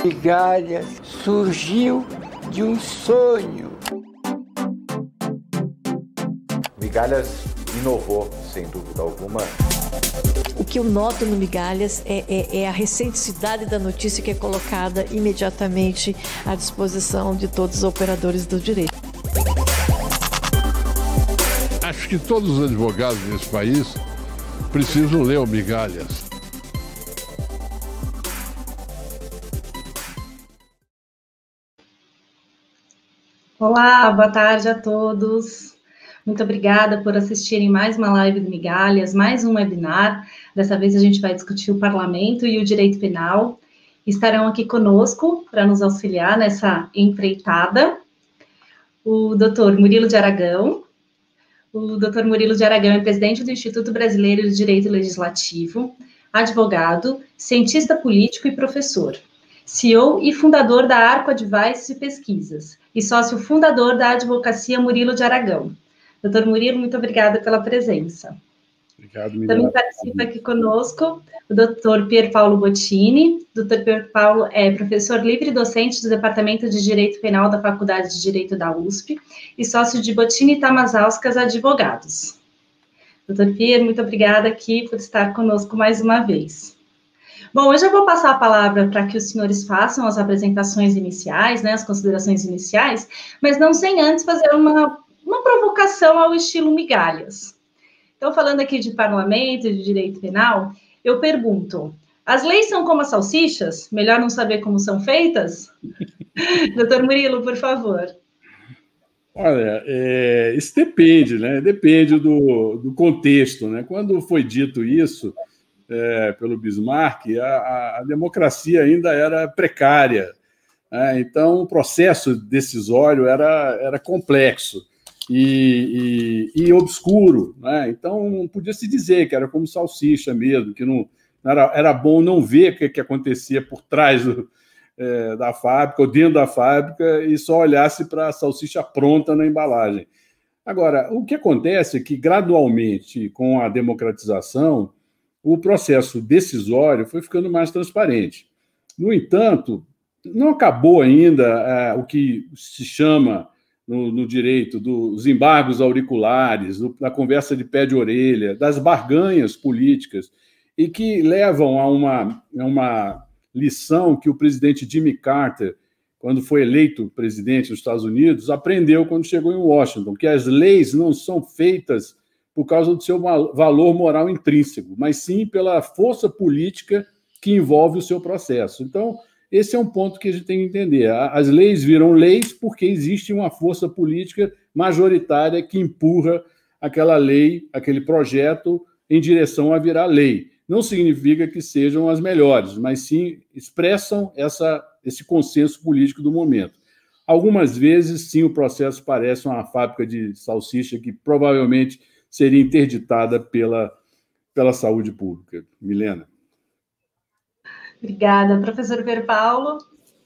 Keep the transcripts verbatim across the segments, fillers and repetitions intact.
Migalhas surgiu de um sonho. Migalhas inovou, sem dúvida alguma. O que eu noto no Migalhas é, é, é a recenticidade da notícia que é colocada imediatamente à disposição de todos os operadores do direito. Acho que todos os advogados desse país precisam ler o Migalhas. Olá, boa tarde a todos. Muito obrigada por assistirem mais uma live do Migalhas, mais um webinar. Dessa vez a gente vai discutir o parlamento e o direito penal. Estarão aqui conosco para nos auxiliar nessa empreitada o doutor Murilo de Aragão. O doutor Murilo de Aragão é presidente do Instituto Brasileiro de Direito Legislativo, advogado, cientista político e professor. C E O e fundador da Arco Advice Pesquisas e sócio fundador da Advocacia Murilo de Aragão. doutor Murilo, muito obrigada pela presença. Obrigado, Miguel. Também participa aqui conosco o doutor Pier Paolo Bottini. doutor Pier Paolo é professor livre docente do Departamento de Direito Penal da Faculdade de Direito da U S P e sócio de Bottini e Tamazauskas Advogados. doutor Pier, muito obrigada aqui por estar conosco mais uma vez. Bom, hoje eu vou passar a palavra para que os senhores façam as apresentações iniciais, né, as considerações iniciais, mas não sem antes fazer uma, uma provocação ao estilo Migalhas. Então, falando aqui de parlamento e de direito penal, eu pergunto, as leis são como as salsichas? Melhor não saber como são feitas? doutor Murilo, por favor. Olha, é, isso depende, né? Depende do, do contexto, né? Quando foi dito isso é, pelo Bismarck, a, a democracia ainda era precária, né? Então o processo decisório era, era complexo e, e, e obscuro, né? Então podia se dizer que era como salsicha mesmo, que não era, era bom não ver o que, que acontecia por trás do É, da fábrica, ou dentro da fábrica, e só olhasse para a salsicha pronta na embalagem. Agora, o que acontece é que, gradualmente, com a democratização, o processo decisório foi ficando mais transparente. No entanto, não acabou ainda é, o que se chama, no, no direito, dos embargos auriculares, do, da conversa de pé de orelha, das barganhas políticas, e que levam a uma... A uma lição que o presidente Jimmy Carter, quando foi eleito presidente dos Estados Unidos, aprendeu quando chegou em Washington, que as leis não são feitas por causa do seu valor moral intrínseco, mas sim pela força política que envolve o seu processo. Então, esse é um ponto que a gente tem que entender. As leis viram leis porque existe uma força política majoritária que empurra aquela lei, aquele projeto, em direção a virar lei. Não significa que sejam as melhores, mas sim expressam essa, esse consenso político do momento. Algumas vezes, sim, o processo parece uma fábrica de salsicha que provavelmente seria interditada pela, pela saúde pública. Milena. Obrigada. Professor Pier Paolo.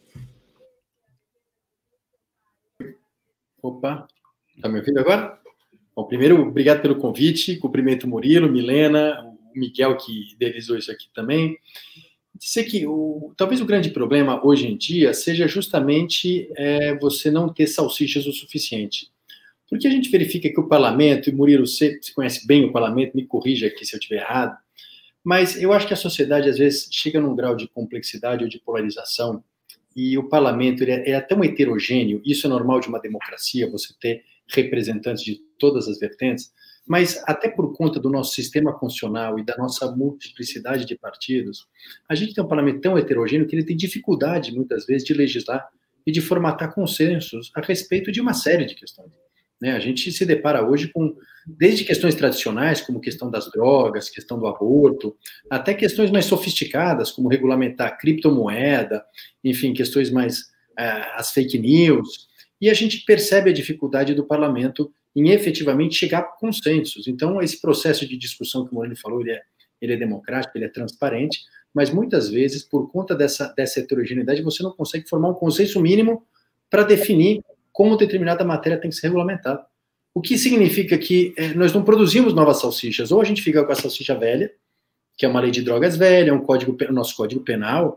Opa, está me ouvindo agora? Bom, primeiro, obrigado pelo convite, cumprimento o Murilo, Milena, o Miguel, que idealizou isso aqui também. Dizer que o, talvez o grande problema hoje em dia seja justamente é, você não ter salsichas o suficiente. Porque a gente verifica que o parlamento, e Murilo, você, você conhece bem o parlamento, me corrija aqui se eu estiver errado, mas eu acho que a sociedade, às vezes, chega num grau de complexidade ou de polarização, e o parlamento ele é, é tão heterogêneo, isso é normal de uma democracia, você ter representantes de todas as vertentes, mas até por conta do nosso sistema constitucional e da nossa multiplicidade de partidos, a gente tem um parlamento tão heterogêneo que ele tem dificuldade, muitas vezes, de legislar e de formatar consensos a respeito de uma série de questões. Né? A gente se depara hoje com, desde questões tradicionais, como questão das drogas, questão do aborto, até questões mais sofisticadas, como regulamentar a criptomoeda, enfim, questões mais, uh, as fake news, e a gente percebe a dificuldade do parlamento em efetivamente chegar a consensos. Então, esse processo de discussão que o Moreno falou, ele é, ele é democrático, ele é transparente, mas muitas vezes, por conta dessa, dessa heterogeneidade, você não consegue formar um consenso mínimo para definir como determinada matéria tem que ser regulamentada. O que significa que é, nós não produzimos novas salsichas, ou a gente fica com a salsicha velha, que é uma lei de drogas velha, um código, o nosso Código Penal,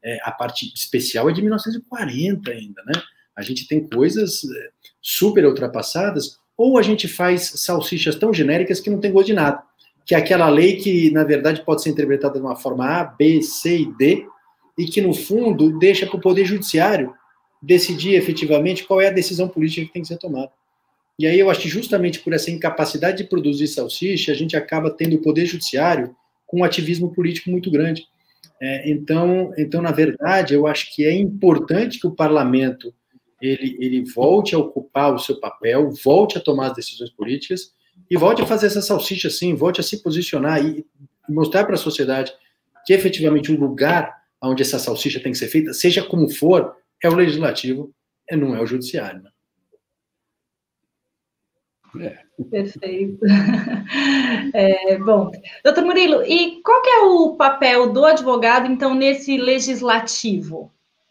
é, a parte especial é de mil novecentos e quarenta ainda, né? A gente tem coisas super ultrapassadas, ou a gente faz salsichas tão genéricas que não tem gosto de nada, que é aquela lei que, na verdade, pode ser interpretada de uma forma A, B, C e D, e que, no fundo, deixa para o Poder Judiciário decidir efetivamente qual é a decisão política que tem que ser tomada. E aí eu acho que justamente por essa incapacidade de produzir salsicha, a gente acaba tendo o Poder Judiciário com um ativismo político muito grande. É, então, então, na verdade, eu acho que é importante que o parlamento ele, ele volte a ocupar o seu papel, volte a tomar as decisões políticas e volte a fazer essa salsicha assim, volte a se posicionar e mostrar para a sociedade que efetivamente o lugar onde essa salsicha tem que ser feita, seja como for, é o legislativo, e não é o judiciário. Né? É. Perfeito. É, bom, doutor Murilo, e qual que é o papel do advogado, então, nesse legislativo?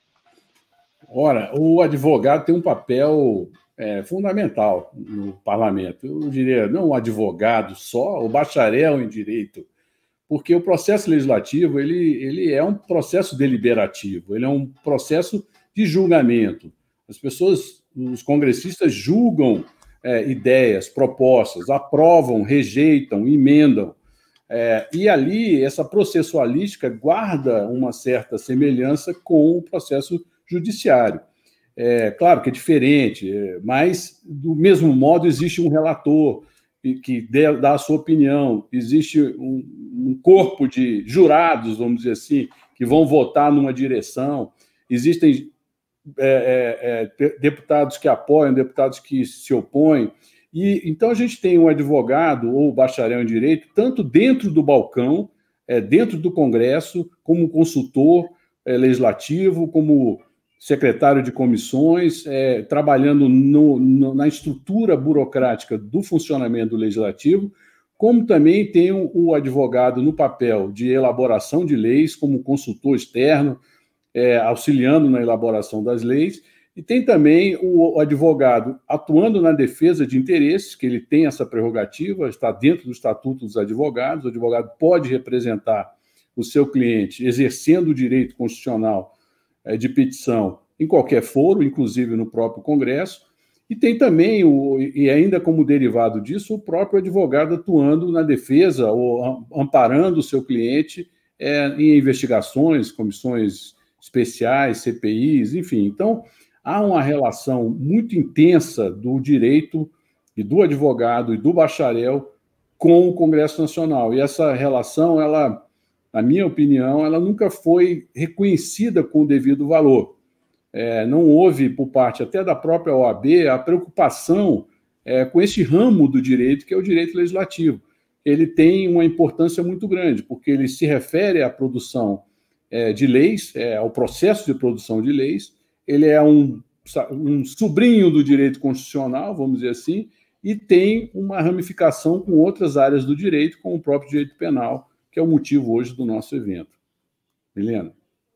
Ora, o advogado tem um papel é, fundamental no parlamento. Eu diria, não o advogado só, o bacharel em direito, porque o processo legislativo ele, ele é um processo deliberativo, ele é um processo de julgamento. As pessoas, os congressistas julgam É, ideias, propostas, aprovam, rejeitam, emendam. É, e ali, essa processualística guarda uma certa semelhança com o processo judiciário. É, claro que é diferente, é, mas, do mesmo modo, existe um relator que dá a sua opinião, existe um, um corpo de jurados, vamos dizer assim, que vão votar numa direção, existem É, é, é, deputados que apoiam, deputados que se opõem. E, então, a gente tem um advogado ou bacharel em direito, tanto dentro do balcão, é, dentro do Congresso, como consultor é, legislativo, como secretário de comissões, é, trabalhando no, no, na estrutura burocrática do funcionamento do legislativo, como também tem o, o advogado no papel de elaboração de leis, como consultor externo, É, auxiliando na elaboração das leis, e tem também o, o advogado atuando na defesa de interesses, que ele tem essa prerrogativa, está dentro do Estatuto dos Advogados, o advogado pode representar o seu cliente exercendo o direito constitucional é, de petição em qualquer foro, inclusive no próprio Congresso, e tem também, o, e ainda como derivado disso, o próprio advogado atuando na defesa ou amparando o seu cliente é, em investigações, comissões especiais, C P Is, enfim. Então, há uma relação muito intensa do direito e do advogado e do bacharel com o Congresso Nacional. E essa relação, ela, na minha opinião, ela nunca foi reconhecida com o devido valor. É, não houve, por parte até da própria O A B, a preocupação é, com esse ramo do direito, que é o direito legislativo. Ele tem uma importância muito grande, porque ele se refere à produção de leis, é, ao processo de produção de leis, ele é um, um sobrinho do direito constitucional, vamos dizer assim, e tem uma ramificação com outras áreas do direito, como o próprio direito penal, que é o motivo hoje do nosso evento. Milena.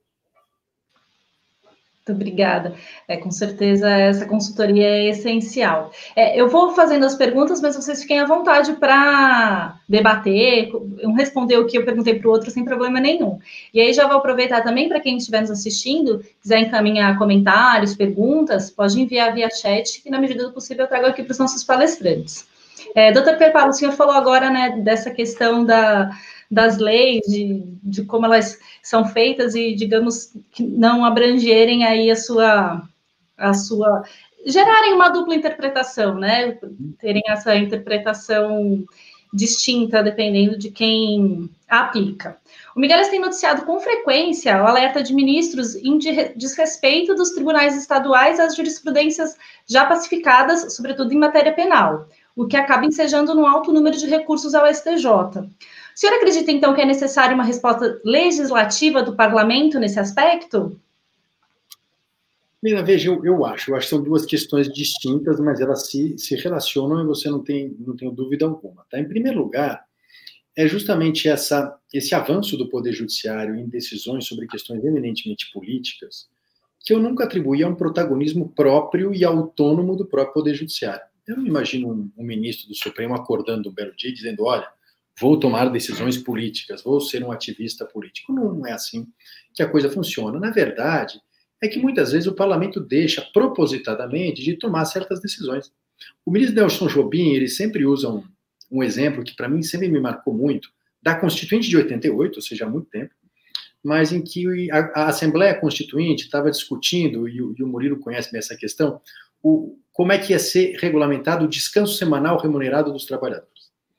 Muito obrigada. É, com certeza, essa consultoria é essencial. É, eu vou fazendo as perguntas, mas vocês fiquem à vontade para debater, um responder o que eu perguntei para o outro sem problema nenhum. E aí já vou aproveitar também para quem estiver nos assistindo, quiser encaminhar comentários, perguntas, pode enviar via chat, que na medida do possível eu trago aqui para os nossos palestrantes. É, doutor Pierpaolo, o senhor falou agora, né, dessa questão da... das leis, de, de como elas são feitas e, digamos, que não abrangerem aí a sua, a sua... gerarem uma dupla interpretação, né? Terem essa interpretação distinta, dependendo de quem a aplica. O Migalhas tem noticiado com frequência o alerta de ministros em desrespeito dos tribunais estaduais às jurisprudências já pacificadas, sobretudo em matéria penal, o que acaba ensejando um alto número de recursos ao S T J. O senhor acredita, então, que é necessária uma resposta legislativa do parlamento nesse aspecto? Mira, veja, eu, eu acho. Eu acho que são duas questões distintas, mas elas se, se relacionam e você não tem, não tem dúvida alguma. Tá? Em primeiro lugar, é justamente essa, esse avanço do Poder Judiciário em decisões sobre questões eminentemente políticas que eu nunca atribuí a um protagonismo próprio e autônomo do próprio Poder Judiciário. Eu não imagino um, um ministro do Supremo acordando um belo dia dizendo, olha, vou tomar decisões políticas, vou ser um ativista político. Não é assim que a coisa funciona. Na verdade, é que muitas vezes o parlamento deixa propositadamente de tomar certas decisões. O ministro Nelson Jobim, ele sempre usa um, um exemplo que para mim sempre me marcou muito, da Constituinte de oitenta e oito, ou seja, há muito tempo, mas em que a, a Assembleia Constituinte estava discutindo, e o, e o Murilo conhece bem essa questão, o, como é que ia ser regulamentado o descanso semanal remunerado dos trabalhadores.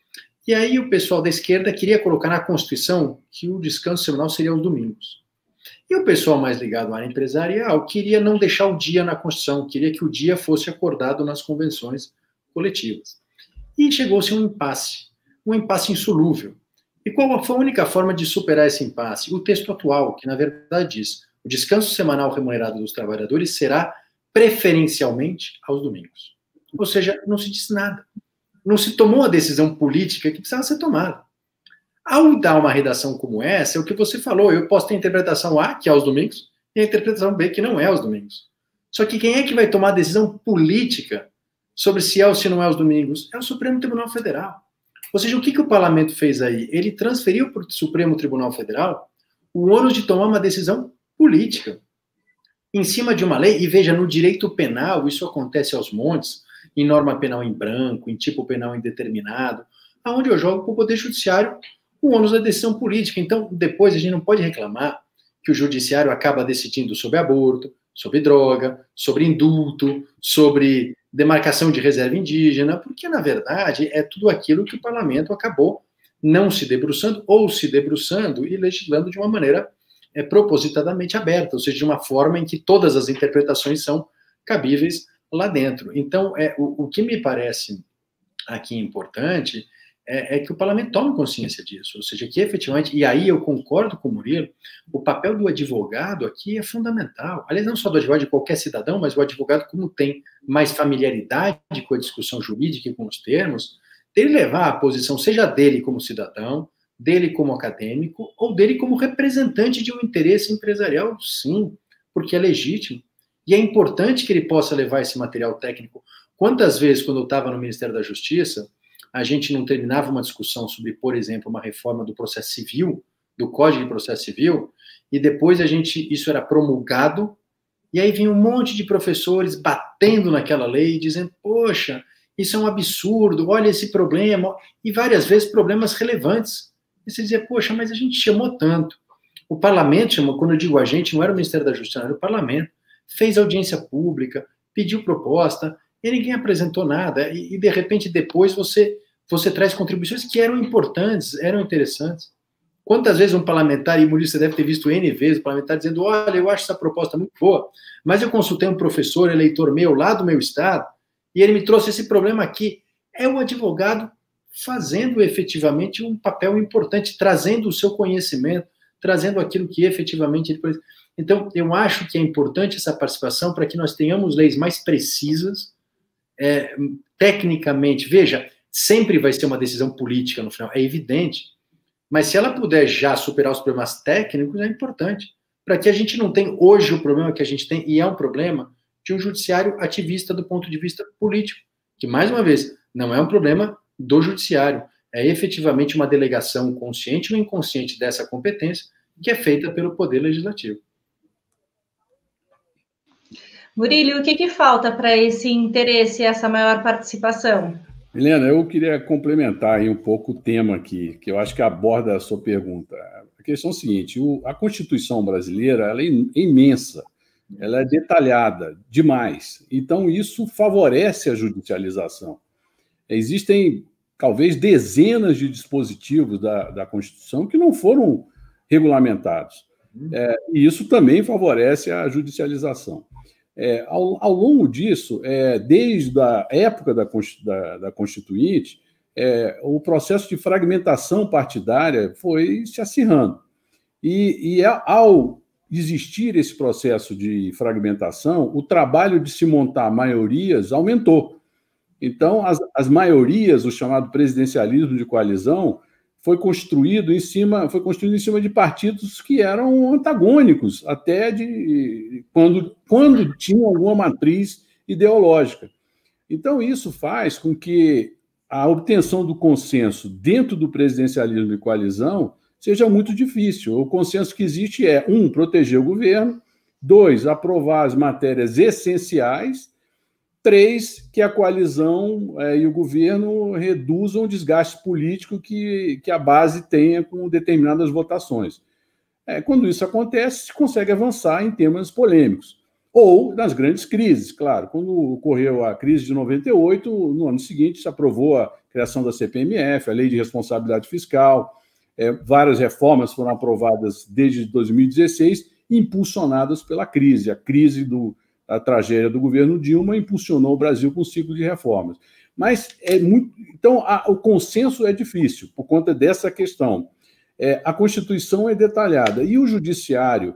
E aí o pessoal da esquerda queria colocar na Constituição que o descanso semanal seria aos domingos. E o pessoal mais ligado à área empresarial queria não deixar o dia na Constituição, queria que o dia fosse acordado nas convenções coletivas. E chegou-se a um impasse, um impasse insolúvel. E qual foi a única forma de superar esse impasse? O texto atual, que na verdade diz: o descanso semanal remunerado dos trabalhadores será preferencialmente aos domingos. Ou seja, não se disse nada. Não se tomou a decisão política que precisava ser tomada. Ao dar uma redação como essa, é o que você falou, eu posso ter a interpretação A, que é aos domingos, e a interpretação B, que não é aos domingos. Só que quem é que vai tomar a decisão política sobre se é ou se não é aos domingos? É o Supremo Tribunal Federal. Ou seja, o que, que o parlamento fez aí? Ele transferiu para o Supremo Tribunal Federal o ônus de tomar uma decisão política em cima de uma lei. E veja, no direito penal, isso acontece aos montes, em norma penal em branco, em tipo penal indeterminado, aonde eu jogo para o Poder Judiciário o ônus da decisão política. Então, depois a gente não pode reclamar que o Judiciário acaba decidindo sobre aborto, sobre droga, sobre indulto, sobre demarcação de reserva indígena, porque, na verdade, é tudo aquilo que o parlamento acabou não se debruçando, ou se debruçando e legislando de uma maneira é, propositadamente aberta, ou seja, de uma forma em que todas as interpretações são cabíveis lá dentro. Então, é, o, o que me parece aqui importante é, é que o parlamento tome consciência disso, ou seja, que efetivamente, e aí eu concordo com o Murilo, o papel do advogado aqui é fundamental. Aliás, não só do advogado, de qualquer cidadão, mas o advogado, como tem mais familiaridade com a discussão jurídica e com os termos, dele levar a posição, seja dele como cidadão, dele como acadêmico, ou dele como representante de um interesse empresarial, sim, porque é legítimo. E é importante que ele possa levar esse material técnico. Quantas vezes, quando eu estava no Ministério da Justiça, a gente não terminava uma discussão sobre, por exemplo, uma reforma do processo civil, do Código de Processo Civil, e depois a gente, isso era promulgado, e aí vinha um monte de professores batendo naquela lei, dizendo, poxa, isso é um absurdo, olha esse problema, e várias vezes problemas relevantes. E você dizia, poxa, mas a gente chamou tanto. O parlamento chamou, quando eu digo a gente, não era o Ministério da Justiça, era o parlamento, fez audiência pública, pediu proposta, e ninguém apresentou nada, e, e de repente depois você, você traz contribuições que eram importantes, eram interessantes. Quantas vezes um parlamentar, e Murilo, você deve ter visto N vezes, o parlamentar dizendo, olha, eu acho essa proposta muito boa, mas eu consultei um professor, eleitor meu, lá do meu estado, e ele me trouxe esse problema aqui. É o advogado fazendo efetivamente um papel importante, trazendo o seu conhecimento, trazendo aquilo que efetivamente ele... Então, eu acho que é importante essa participação para que nós tenhamos leis mais precisas, é, tecnicamente. Veja, sempre vai ser uma decisão política no final, é evidente, mas se ela puder já superar os problemas técnicos, é importante, para que a gente não tenha hoje o problema que a gente tem, e é um problema de um judiciário ativista do ponto de vista político, que, mais uma vez, não é um problema do judiciário, é efetivamente uma delegação consciente ou inconsciente dessa competência que é feita pelo Poder Legislativo. Murilo, o que, que falta para esse interesse e essa maior participação? Helena, eu queria complementar aí um pouco o tema aqui, que eu acho que aborda a sua pergunta. A questão é a seguinte, o, a Constituição brasileira ela é imensa, ela é detalhada demais, então isso favorece a judicialização. Existem, talvez, dezenas de dispositivos da, da Constituição que não foram regulamentados, é, e isso também favorece a judicialização. É, ao, ao longo disso, é, desde a época da, da, da Constituinte, é, o processo de fragmentação partidária foi se acirrando. E, e ao existir esse processo de fragmentação, o trabalho de se montar maiorias aumentou. Então, as, as maiorias, o chamado presidencialismo de coalizão, foi construído em cima, foi construído em cima de partidos que eram antagônicos, até de quando, quando tinham alguma matriz ideológica. Então, isso faz com que a obtenção do consenso dentro do presidencialismo e coalizão seja muito difícil. O consenso que existe é, um, proteger o governo, dois, aprovar as matérias essenciais, três, que a coalizão é, e o governo reduzam o desgaste político que, que a base tenha com determinadas votações. É, quando isso acontece, se consegue avançar em temas polêmicos. Ou nas grandes crises, claro. Quando ocorreu a crise de noventa e oito, no ano seguinte se aprovou a criação da C P M F, a Lei de Responsabilidade Fiscal, é, várias reformas foram aprovadas desde dois mil e dezesseis, impulsionadas pela crise. A crise do, a tragédia do governo Dilma impulsionou o Brasil com um ciclo de reformas. Mas é muito. Então, a, o consenso é difícil, por conta dessa questão. É, a Constituição é detalhada, e o Judiciário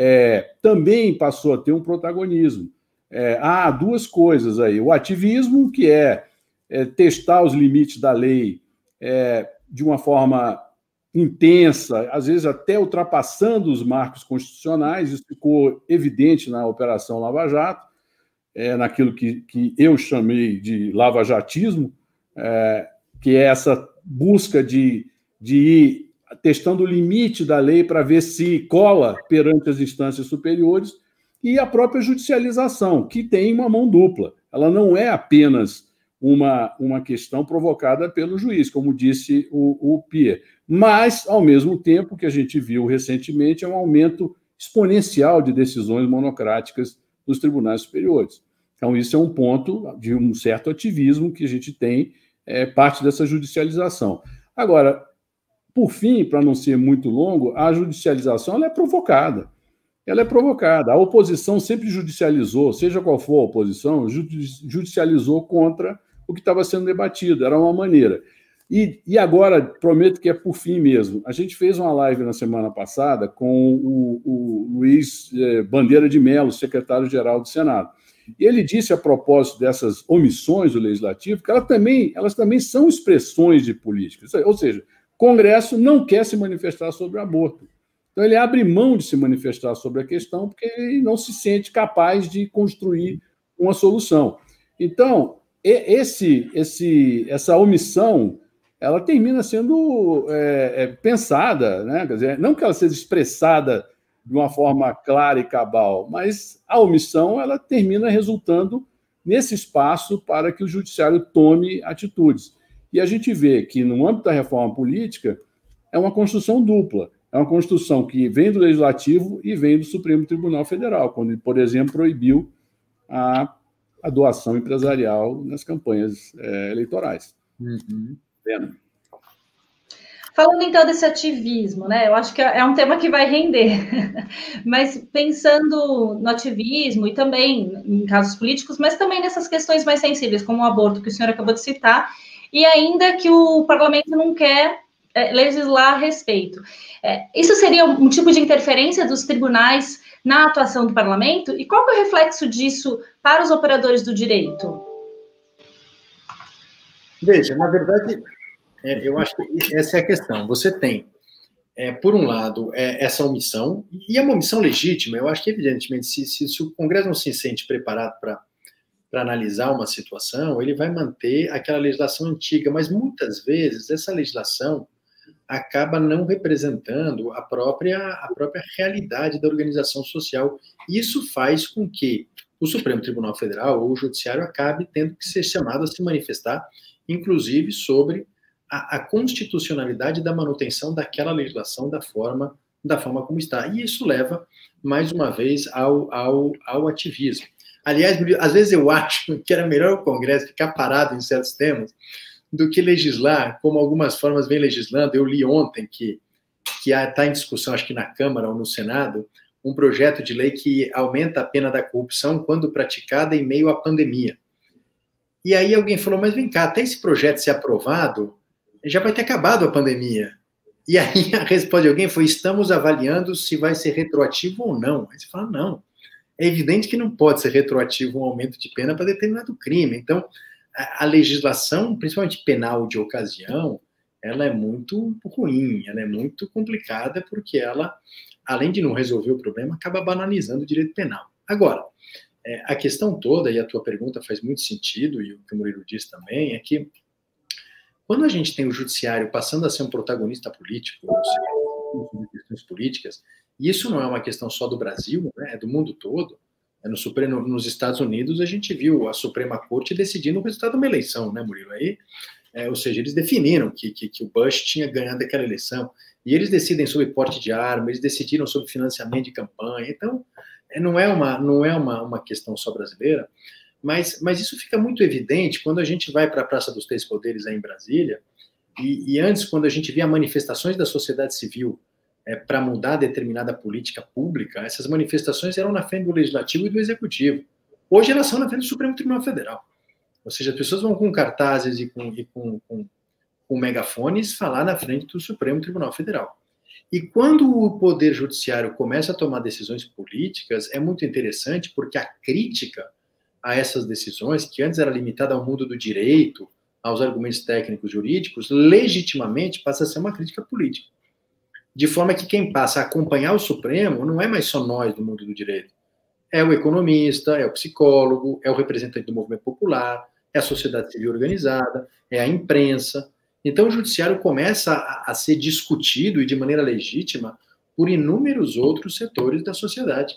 É, também passou a ter um protagonismo. É, há duas coisas aí. O ativismo, que é, é testar os limites da lei é, de uma forma intensa, às vezes até ultrapassando os marcos constitucionais. Isso ficou evidente na Operação Lava Jato, é, naquilo que, que eu chamei de lavajatismo, é, que é essa busca de, de ir testando o limite da lei para ver se cola perante as instâncias superiores, e a própria judicialização, que tem uma mão dupla. Ela não é apenas uma, uma questão provocada pelo juiz, como disse o, o Pierre, mas, ao mesmo tempo, que a gente viu recentemente, é um aumento exponencial de decisões monocráticas dos tribunais superiores. Então, isso é um ponto de um certo ativismo que a gente tem, é, parte dessa judicialização. Agora, por fim, para não ser muito longo, a judicialização ela é provocada. Ela é provocada. A oposição sempre judicializou, seja qual for a oposição, judicializou contra o que estava sendo debatido. Era uma maneira. E, e agora, prometo que é por fim mesmo. A gente fez uma live na semana passada com o, o Luiz Bandeira de Mello, secretário-geral do Senado. E ele disse, a propósito dessas omissões do Legislativo, que ela também, elas também são expressões de política. Ou seja, o Congresso não quer se manifestar sobre o aborto. Então, ele abre mão de se manifestar sobre a questão porque ele não se sente capaz de construir uma solução. Então, esse, esse, essa omissão ela termina sendo é, é, pensada, né? Quer dizer, não que ela seja expressada de uma forma clara e cabal, mas a omissão ela termina resultando nesse espaço para que o Judiciário tome atitudes. E a gente vê que, no âmbito da reforma política, é uma construção dupla. É uma construção que vem do Legislativo e vem do Supremo Tribunal Federal, quando ele, por exemplo, proibiu a, a doação empresarial nas campanhas é, eleitorais. Uhum. Vendo? Falando, então, desse ativismo, né? Eu acho que é um tema que vai render. Mas pensando no ativismo e também em casos políticos, mas também nessas questões mais sensíveis, como o aborto, que o senhor acabou de citar, e ainda que o parlamento não quer é, legislar a respeito. É, isso seria um tipo de interferência dos tribunais na atuação do parlamento? E qual é o reflexo disso para os operadores do direito? Veja, na verdade, é, eu acho que essa é a questão. Você tem, é, por um lado, é, essa omissão, e é uma omissão legítima. Eu acho que, evidentemente, se, se, se o Congresso não se sente preparado para para analisar uma situação, ele vai manter aquela legislação antiga, mas muitas vezes essa legislação acaba não representando a própria, a própria realidade da organização social. Isso faz com que o Supremo Tribunal Federal ou o Judiciário acabe tendo que ser chamado a se manifestar, inclusive sobre a, a constitucionalidade da manutenção daquela legislação da forma, da forma como está. E isso leva, mais uma vez, ao, ao, ao ativismo. Aliás, às vezes eu acho que era melhor o Congresso ficar parado em certos temas do que legislar, como algumas formas vem legislando. Eu li ontem que que está em discussão, acho que na Câmara ou no Senado, um projeto de lei que aumenta a pena da corrupção quando praticada em meio à pandemia. E aí alguém falou, mas vem cá, até esse projeto ser aprovado, já vai ter acabado a pandemia. E aí a resposta de alguém foi, estamos avaliando se vai ser retroativo ou não. Aí você fala, não. É evidente que não pode ser retroativo um aumento de pena para determinado crime. Então, a, a legislação, principalmente penal de ocasião, ela é muito ruim, ela é muito complicada, porque ela, além de não resolver o problema, acaba banalizando o direito penal. Agora, é, a questão toda, e a tua pergunta faz muito sentido, e o que o Murilo disse também, é que Quando a gente tem o judiciário passando a ser um protagonista político, ou seja, de questões políticas, e isso não é uma questão só do Brasil, né, é do mundo todo. No Supremo, nos Estados Unidos, a gente viu a Suprema Corte decidindo o resultado de uma eleição, né, Murilo? Aí, é, ou seja, eles definiram que, que, que o Bush tinha ganhado aquela eleição. E eles decidem sobre porte de arma, eles decidiram sobre financiamento de campanha. Então, não é uma, não é uma, uma questão só brasileira, mas, mas isso fica muito evidente quando a gente vai para a Praça dos Três Poderes aí em Brasília, e, e antes, quando a gente via manifestações da sociedade civil é, para mudar determinada política pública, essas manifestações eram na frente do Legislativo e do Executivo. Hoje elas são na frente do Supremo Tribunal Federal. Ou seja, as pessoas vão com cartazes e com, e com, com, com megafones falar na frente do Supremo Tribunal Federal. E quando o Poder Judiciário começa a tomar decisões políticas, é muito interessante, porque a crítica a essas decisões, que antes era limitada ao mundo do direito, aos argumentos técnicos jurídicos, legitimamente passa a ser uma crítica política. De forma que quem passa a acompanhar o Supremo não é mais só nós do mundo do direito. É o economista, é o psicólogo, é o representante do movimento popular, é a sociedade civil organizada, é a imprensa. Então, o judiciário começa a, a ser discutido, e de maneira legítima, por inúmeros outros setores da sociedade.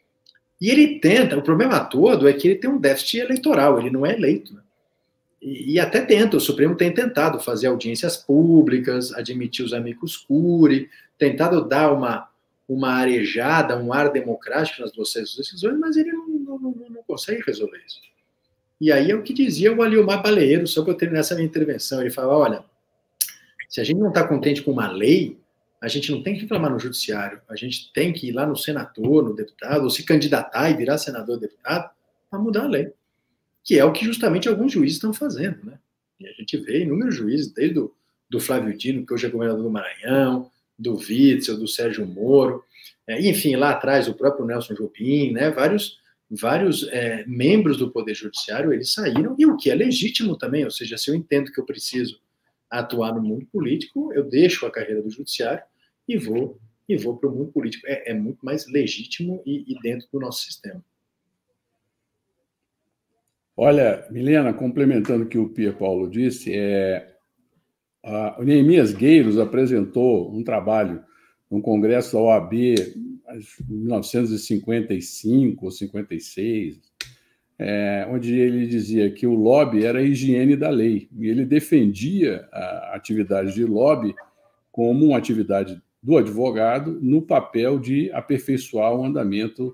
E ele tenta, o problema todo é que ele tem um déficit eleitoral, ele não é eleito. Né? E, e até tenta, o Supremo tem tentado fazer audiências públicas, admitir os amicus curiae, tentado dar uma, uma arejada, um ar democrático nas duas decisões, mas ele não, não, não, não consegue resolver isso. E aí é o que dizia o Aliomar Baleiro, só para eu terminar essa minha intervenção. Ele fala, olha, se a gente não está contente com uma lei, a gente não tem que reclamar no judiciário, a gente tem que ir lá no senador, no deputado, ou se candidatar e virar senador ou deputado, para mudar a lei. Que é o que justamente alguns juízes estão fazendo. Né? E a gente vê inúmeros juízes, desde o do Flávio Dino, que hoje é governador do Maranhão, do Witzel, do Sérgio Moro, é, enfim, lá atrás o próprio Nelson Jobim, né, vários, vários é, membros do Poder Judiciário, eles saíram, e o que é legítimo também, ou seja, se eu entendo que eu preciso atuar no mundo político, eu deixo a carreira do judiciário e vou, e vou para o mundo político. É, é muito mais legítimo e, e dentro do nosso sistema. Olha, Milena, complementando o que o Pier Paulo disse, é, a, o Neemias Gueiros apresentou um trabalho no Congresso da O A B em mil novecentos e cinquenta e cinco ou cinquenta e seis, é, onde ele dizia que o lobby era a higiene da lei, e ele defendia a atividade de lobby como uma atividade do advogado no papel de aperfeiçoar o andamento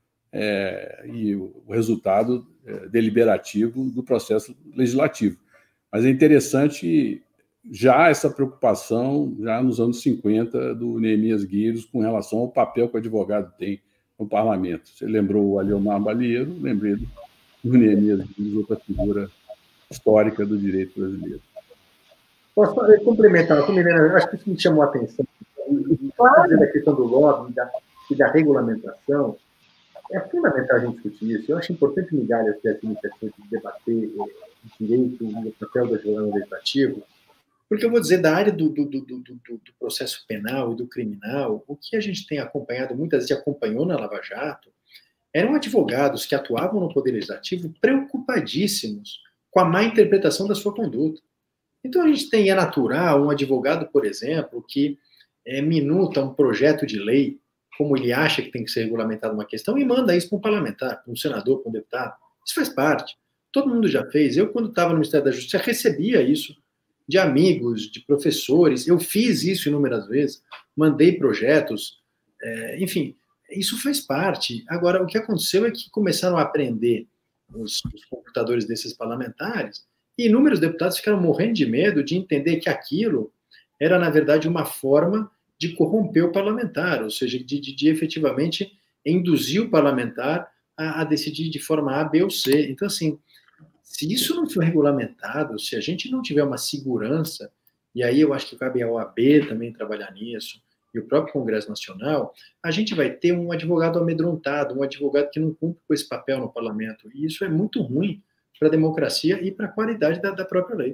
é, e o resultado é, deliberativo do processo legislativo. Mas é interessante já essa preocupação, já nos anos cinquenta, do Neemias Gueiros com relação ao papel que o advogado tem no parlamento. Você lembrou o Aliomar Baleiro, lembrei do Neemias Gueiros, outra figura histórica do direito brasileiro. Posso complementar? Eu acho que isso me chamou a atenção. Claro. Da questão do lobby da, e da regulamentação, é fundamental a gente discutir isso. Eu acho importante, Migalhas, ter essa iniciativa de debater o direito e o papel do advogado legislativo, porque eu vou dizer, da área do, do, do, do, do processo penal e do criminal, o que a gente tem acompanhado, muitas vezes acompanhou na Lava Jato, eram advogados que atuavam no Poder Legislativo preocupadíssimos com a má interpretação da sua conduta. Então a gente tem, é natural, um advogado, por exemplo, que é, minuta um projeto de lei, como ele acha que tem que ser regulamentado uma questão, e manda isso para um parlamentar, para um senador, para um deputado. Isso faz parte. Todo mundo já fez. Eu, quando estava no Ministério da Justiça, recebia isso de amigos, de professores. Eu fiz isso inúmeras vezes, mandei projetos, é, enfim, isso faz parte. Agora, o que aconteceu é que começaram a aprender os, os computadores desses parlamentares, e inúmeros deputados ficaram morrendo de medo de entender que aquilo era, na verdade, uma forma de corromper o parlamentar, ou seja, de, de, de efetivamente induzir o parlamentar a, a decidir de forma A, B ou C. Então, assim, se isso não for regulamentado, se a gente não tiver uma segurança, e aí eu acho que cabe a O A B também trabalhar nisso, e o próprio Congresso Nacional, a gente vai ter um advogado amedrontado, um advogado que não cumpre com esse papel no parlamento. E isso é muito ruim para a democracia e para a qualidade da, da própria lei.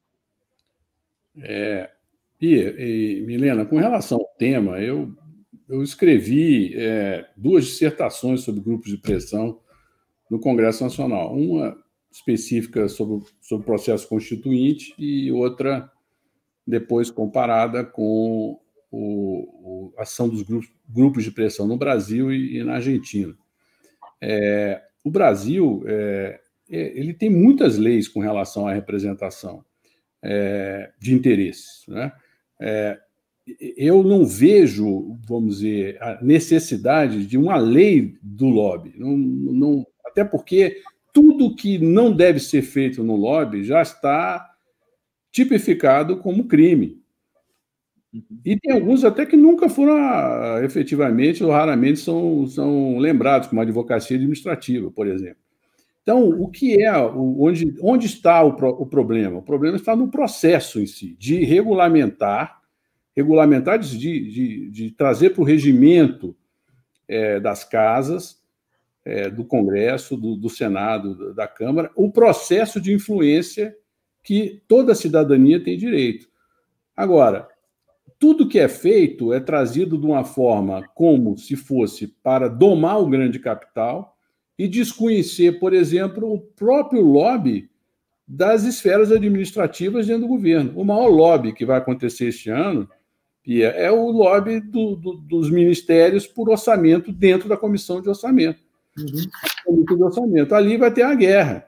É, e, e, Milena, com relação ao tema, eu, eu escrevi é, duas dissertações sobre grupos de pressão no Congresso Nacional. Uma específica sobre, sobre o processo constituinte e outra depois comparada com o, a ação dos grupos, grupos de pressão no Brasil e, e na Argentina. É, o Brasil é, ele tem muitas leis com relação à representação é, de interesses, né? É, eu não vejo, vamos dizer, a necessidade de uma lei do lobby, não, não, até porque tudo que não deve ser feito no lobby já está tipificado como crime. E tem alguns até que nunca foram efetivamente ou raramente são, são lembrados, como a advocacia administrativa, por exemplo. Então, o que é, onde, onde está o, o problema? O problema está no processo em si, de regulamentar, regulamentar de, de, de trazer para o regimento é, das casas, é, do Congresso, do, do Senado, da Câmara, o processo de influência que toda a cidadania tem direito. Agora, tudo que é feito é trazido de uma forma como se fosse para domar o grande capital e desconhecer, por exemplo, o próprio lobby das esferas administrativas dentro do governo. O maior lobby que vai acontecer este ano, Pia, é o lobby do, do, dos ministérios por orçamento dentro da comissão de orçamento. Uhum. De orçamento. Ali vai ter a guerra.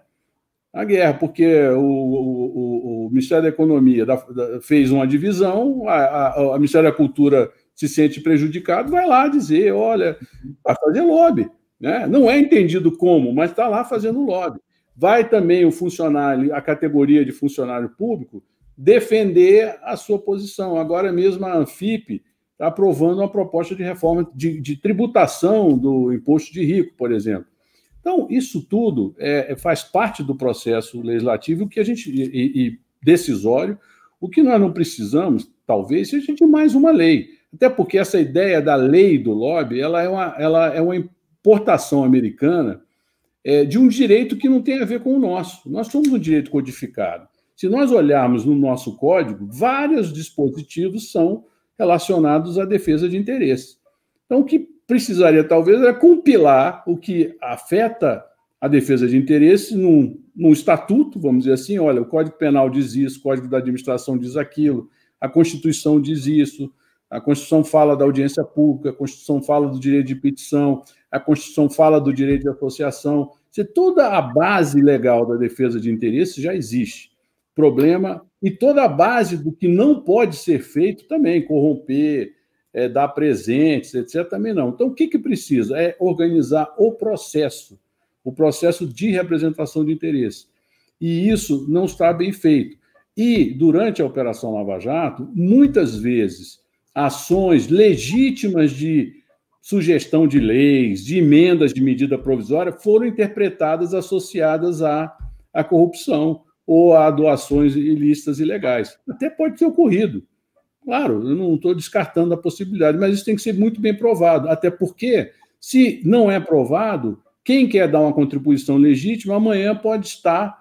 A guerra, porque o, o, o Ministério da Economia da, da, fez uma divisão, a, a, a Ministério da Cultura se sente prejudicado, vai lá dizer, olha, vai fazer lobby. Né? Não é entendido como, mas está lá fazendo lobby. Vai também o funcionário, a categoria de funcionário público, defender a sua posição. Agora mesmo a Anfip está aprovando uma proposta de reforma de, de tributação do imposto de rico, por exemplo. Então, isso tudo é, faz parte do processo legislativo que a gente, e, e decisório. O que nós não precisamos, talvez, seja de mais uma lei. Até porque essa ideia da lei do lobby ela é uma, ela é uma importação americana é, de um direito que não tem a ver com o nosso. Nós somos um direito codificado. Se nós olharmos no nosso código, vários dispositivos são relacionados à defesa de interesses. Então, o que precisaria, talvez, era compilar o que afeta a defesa de interesses num, num estatuto, vamos dizer assim, olha, o Código Penal diz isso, o Código da Administração diz aquilo, a Constituição diz isso, a Constituição fala da audiência pública, a Constituição fala do direito de petição, a Constituição fala do direito de associação. Se toda a base legal da defesa de interesses já existe. Problema, e toda a base do que não pode ser feito também, corromper, é, dar presentes, etcétera, também não. Então, o que, que precisa? É organizar o processo, o processo de representação de interesse. E isso não está bem feito. E, durante a Operação Lava Jato, muitas vezes, ações legítimas de sugestão de leis, de emendas de medida provisória, foram interpretadas associadas à, à corrupção ou a doações ilícitas e ilegais. Até pode ter ocorrido. Claro, eu não estou descartando a possibilidade, mas isso tem que ser muito bem provado, até porque, se não é provado, quem quer dar uma contribuição legítima, amanhã pode estar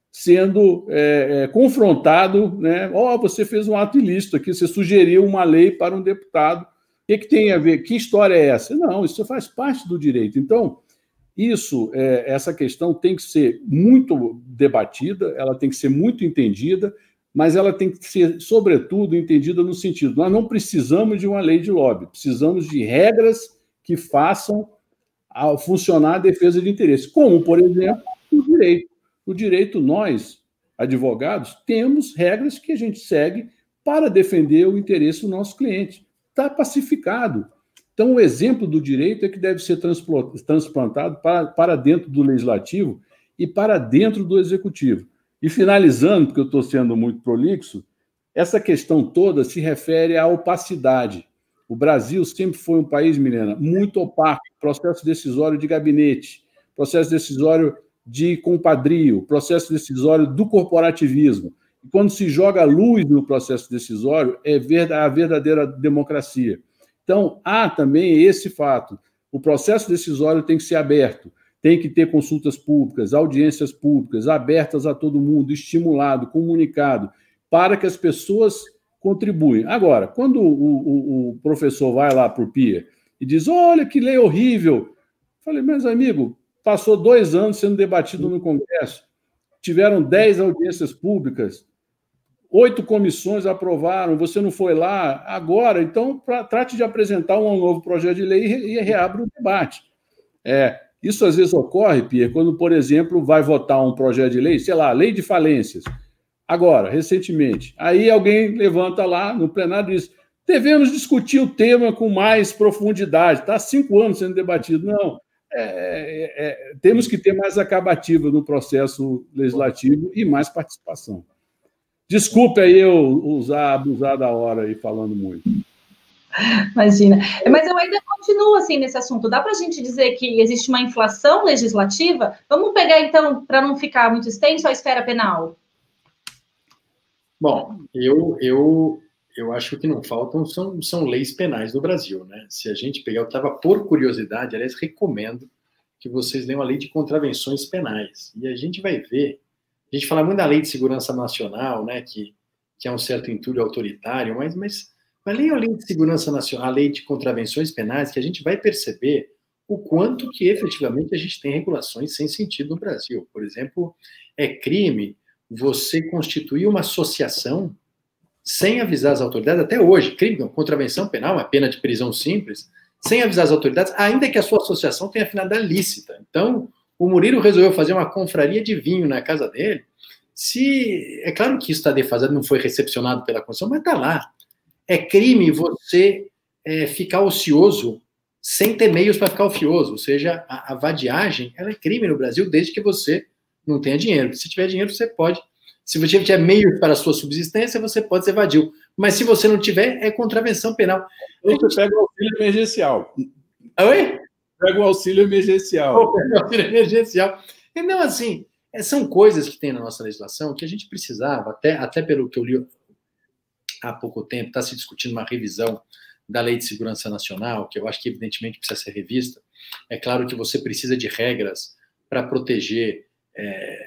sendo é, é, confrontado, né? Ó, oh, você fez um ato ilícito aqui, você sugeriu uma lei para um deputado. O que, que tem a ver? Que história é essa? Não, isso faz parte do direito. Então, isso, é, essa questão tem que ser muito debatida, ela tem que ser muito entendida, mas ela tem que ser, sobretudo, entendida no sentido, nós não precisamos de uma lei de lobby, precisamos de regras que façam a funcionar a defesa de interesse, como, por exemplo, o direito. O direito, nós, advogados, temos regras que a gente segue para defender o interesse do nosso cliente. Está pacificado. Então, o exemplo do direito é que deve ser transplantado para, para dentro do legislativo e para dentro do executivo. E finalizando, porque eu estou sendo muito prolixo, essa questão toda se refere à opacidade. O Brasil sempre foi um país, Milena, muito opaco, processo decisório de gabinete, processo decisório de compadrio, processo decisório do corporativismo. E quando se joga luz no processo decisório, é a verdadeira democracia. Então, há também esse fato. O processo decisório tem que ser aberto. Tem que ter consultas públicas, audiências públicas, abertas a todo mundo, estimulado, comunicado, para que as pessoas contribuem. Agora, quando o, o, o professor vai lá para o Pia e diz, olha, que lei horrível, eu falei, meus amigos, passou dois anos sendo debatido no Congresso, tiveram dez audiências públicas, oito comissões aprovaram, você não foi lá, agora, então pra, trate de apresentar um novo projeto de lei e, e reabre o debate. É, isso às vezes ocorre, Pierre, quando, por exemplo, vai votar um projeto de lei, sei lá, lei de falências, agora, recentemente, aí alguém levanta lá no plenário e diz, devemos discutir o tema com mais profundidade, está há cinco anos sendo debatido. Não, é, é, é, temos que ter mais acabativa no processo legislativo e mais participação. Desculpe aí eu usar, abusar da hora aí falando muito. Imagina. Mas eu ainda continuo assim nesse assunto. Dá para a gente dizer que existe uma inflação legislativa? Vamos pegar, então, para não ficar muito extenso, a esfera penal. Bom, eu, eu, eu acho que não faltam são, são leis penais no Brasil, né? Se a gente pegar, eu estava por curiosidade, aliás, recomendo que vocês leiam a lei de contravenções penais. E a gente vai ver, a gente fala muito da lei de segurança nacional, né? Que, que é um certo entulho autoritário, mas, mas, mas leiam a lei de segurança nacional, a lei de contravenções penais, que a gente vai perceber o quanto que efetivamente a gente tem regulações sem sentido no Brasil. Por exemplo, é crime você constituir uma associação sem avisar as autoridades, até hoje, crime, contravenção penal, uma pena de prisão simples, sem avisar as autoridades, ainda que a sua associação tenha finalidade lícita. Então, o Murilo resolveu fazer uma confraria de vinho na casa dele. Se é claro que isso está defasado, não foi recepcionado pela Constituição, mas está lá. É crime você é, ficar ocioso sem ter meios para ficar ocioso, ou seja, a, a vadiagem ela é crime no Brasil desde que você não tenha dinheiro. Se tiver dinheiro, você pode. Se você tiver meios para a sua subsistência, você pode ser vadio. Mas se você não tiver, é contravenção penal. Você pega o auxílio emergencial. Oi? Pega o auxílio emergencial. Pega o auxílio emergencial. Então, assim, são coisas que tem na nossa legislação que a gente precisava, até, até pelo que eu li há pouco tempo, está se discutindo uma revisão da Lei de Segurança Nacional, que eu acho que, evidentemente, precisa ser revista. É claro que você precisa de regras para proteger É,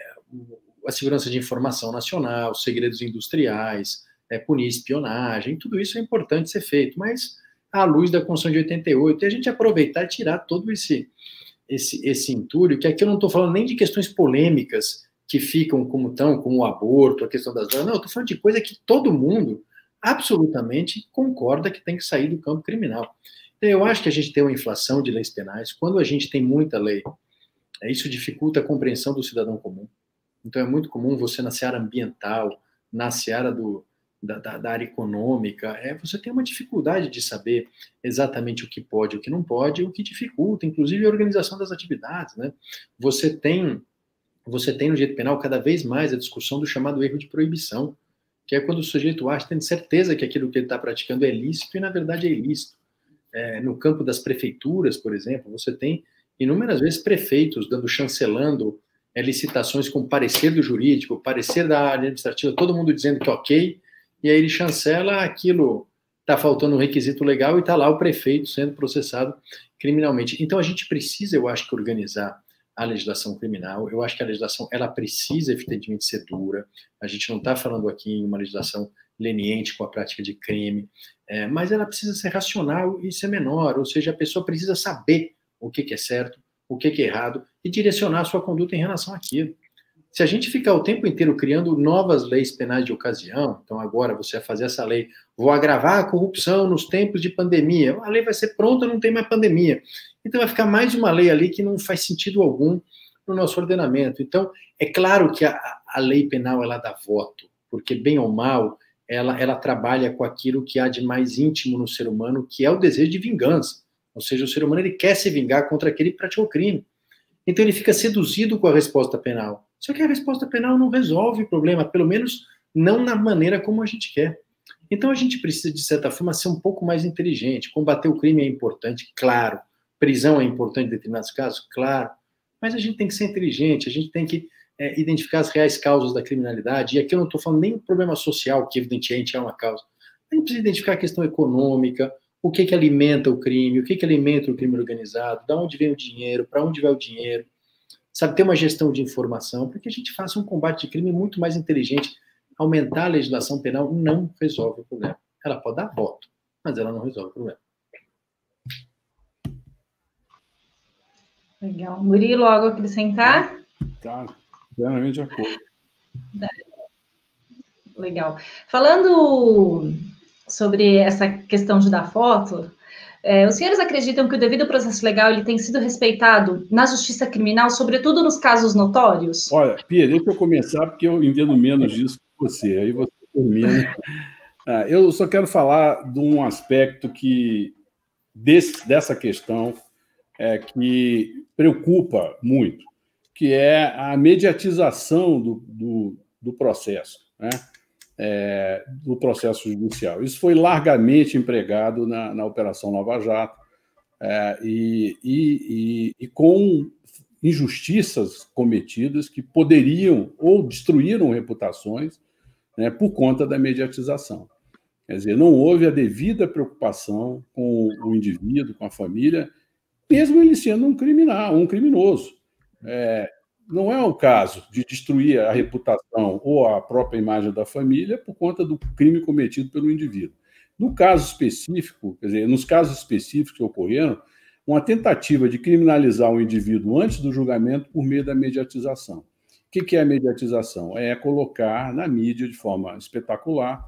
a segurança de informação nacional, segredos industriais, é, punir espionagem, tudo isso é importante ser feito, mas à luz da Constituição de oitenta e oito, e a gente aproveitar e tirar todo esse, esse, esse entulho, que aqui eu não estou falando nem de questões polêmicas que ficam como estão, como o aborto, a questão das drogas, não, eu estou falando de coisa que todo mundo absolutamente concorda que tem que sair do campo criminal. Então, eu acho que a gente tem uma inflação de leis penais, quando a gente tem muita lei, isso dificulta a compreensão do cidadão comum. Então, é muito comum você, na seara ambiental, na seara do, da, da, da área econômica, é, você tem uma dificuldade de saber exatamente o que pode e o que não pode, o que dificulta, inclusive, a organização das atividades. Né? Você tem, você tem no direito penal cada vez mais a discussão do chamado erro de proibição, que é quando o sujeito acha, tem certeza que aquilo que ele está praticando é lícito e, na verdade, é ilícito. É, no campo das prefeituras, por exemplo, você tem inúmeras vezes prefeitos dando, chancelando é, licitações com parecer do jurídico, parecer da área administrativa, todo mundo dizendo que ok, e aí ele chancela, aquilo está faltando um requisito legal e está lá o prefeito sendo processado criminalmente. Então a gente precisa, eu acho que, organizar a legislação criminal. Eu acho que a legislação ela precisa evidentemente ser dura. A gente não está falando aqui em uma legislação leniente com a prática de crime, é, mas ela precisa ser racional e ser menor, ou seja, a pessoa precisa saber o que, que é certo, o que, que é errado, e direcionar a sua conduta em relação àquilo. Se a gente ficar o tempo inteiro criando novas leis penais de ocasião, então agora você vai fazer essa lei, vou agravar a corrupção nos tempos de pandemia, a lei vai ser pronta, não tem mais pandemia. Então vai ficar mais uma lei ali que não faz sentido algum no nosso ordenamento. Então, é claro que a, a lei penal ela dá voto, porque bem ou mal, ela, ela trabalha com aquilo que há de mais íntimo no ser humano, que é o desejo de vingança. Ou seja, o ser humano ele quer se vingar contra aquele que praticou o crime. Então ele fica seduzido com a resposta penal. Só que a resposta penal não resolve o problema, pelo menos não na maneira como a gente quer. Então a gente precisa, de certa forma, ser um pouco mais inteligente. Combater o crime é importante, claro. Prisão é importante em determinados casos, claro. Mas a gente tem que ser inteligente, a gente tem que é, identificar as reais causas da criminalidade. E aqui eu não estou falando nem do problema social, que evidentemente é uma causa. A gente precisa identificar a questão econômica, o que que alimenta o crime, o que que alimenta o crime organizado, de onde vem o dinheiro, para onde vai o dinheiro, sabe, ter uma gestão de informação, para que a gente faça um combate de crime muito mais inteligente. Aumentar a legislação penal não resolve o problema. Ela pode dar voto, mas ela não resolve o problema. Legal. Murilo, algo a acrescentar? Tá, plenamente de acordo. Legal. Falando sobre essa questão de dar foto, é, os senhores acreditam que o devido processo legal ele tem sido respeitado na justiça criminal, sobretudo nos casos notórios? Olha, Pia, deixa eu começar, porque eu entendo menos disso que você, aí você termina. Ah, eu só quero falar de um aspecto que, desse, dessa questão é, que preocupa muito, que é a mediatização do, do, do processo, né? É, do processo judicial. Isso foi largamente empregado na, na Operação Lava Jato, é, e, e, e, e com injustiças cometidas que poderiam ou destruíram reputações, né, por conta da mediatização. Quer dizer, não houve a devida preocupação com o indivíduo, com a família, mesmo ele sendo um criminal, um criminoso. É, não é o caso de destruir a reputação ou a própria imagem da família por conta do crime cometido pelo indivíduo. No caso específico, quer dizer, nos casos específicos que ocorreram, uma tentativa de criminalizar o indivíduo antes do julgamento por meio da mediatização. O que é a mediatização? É colocar na mídia de forma espetacular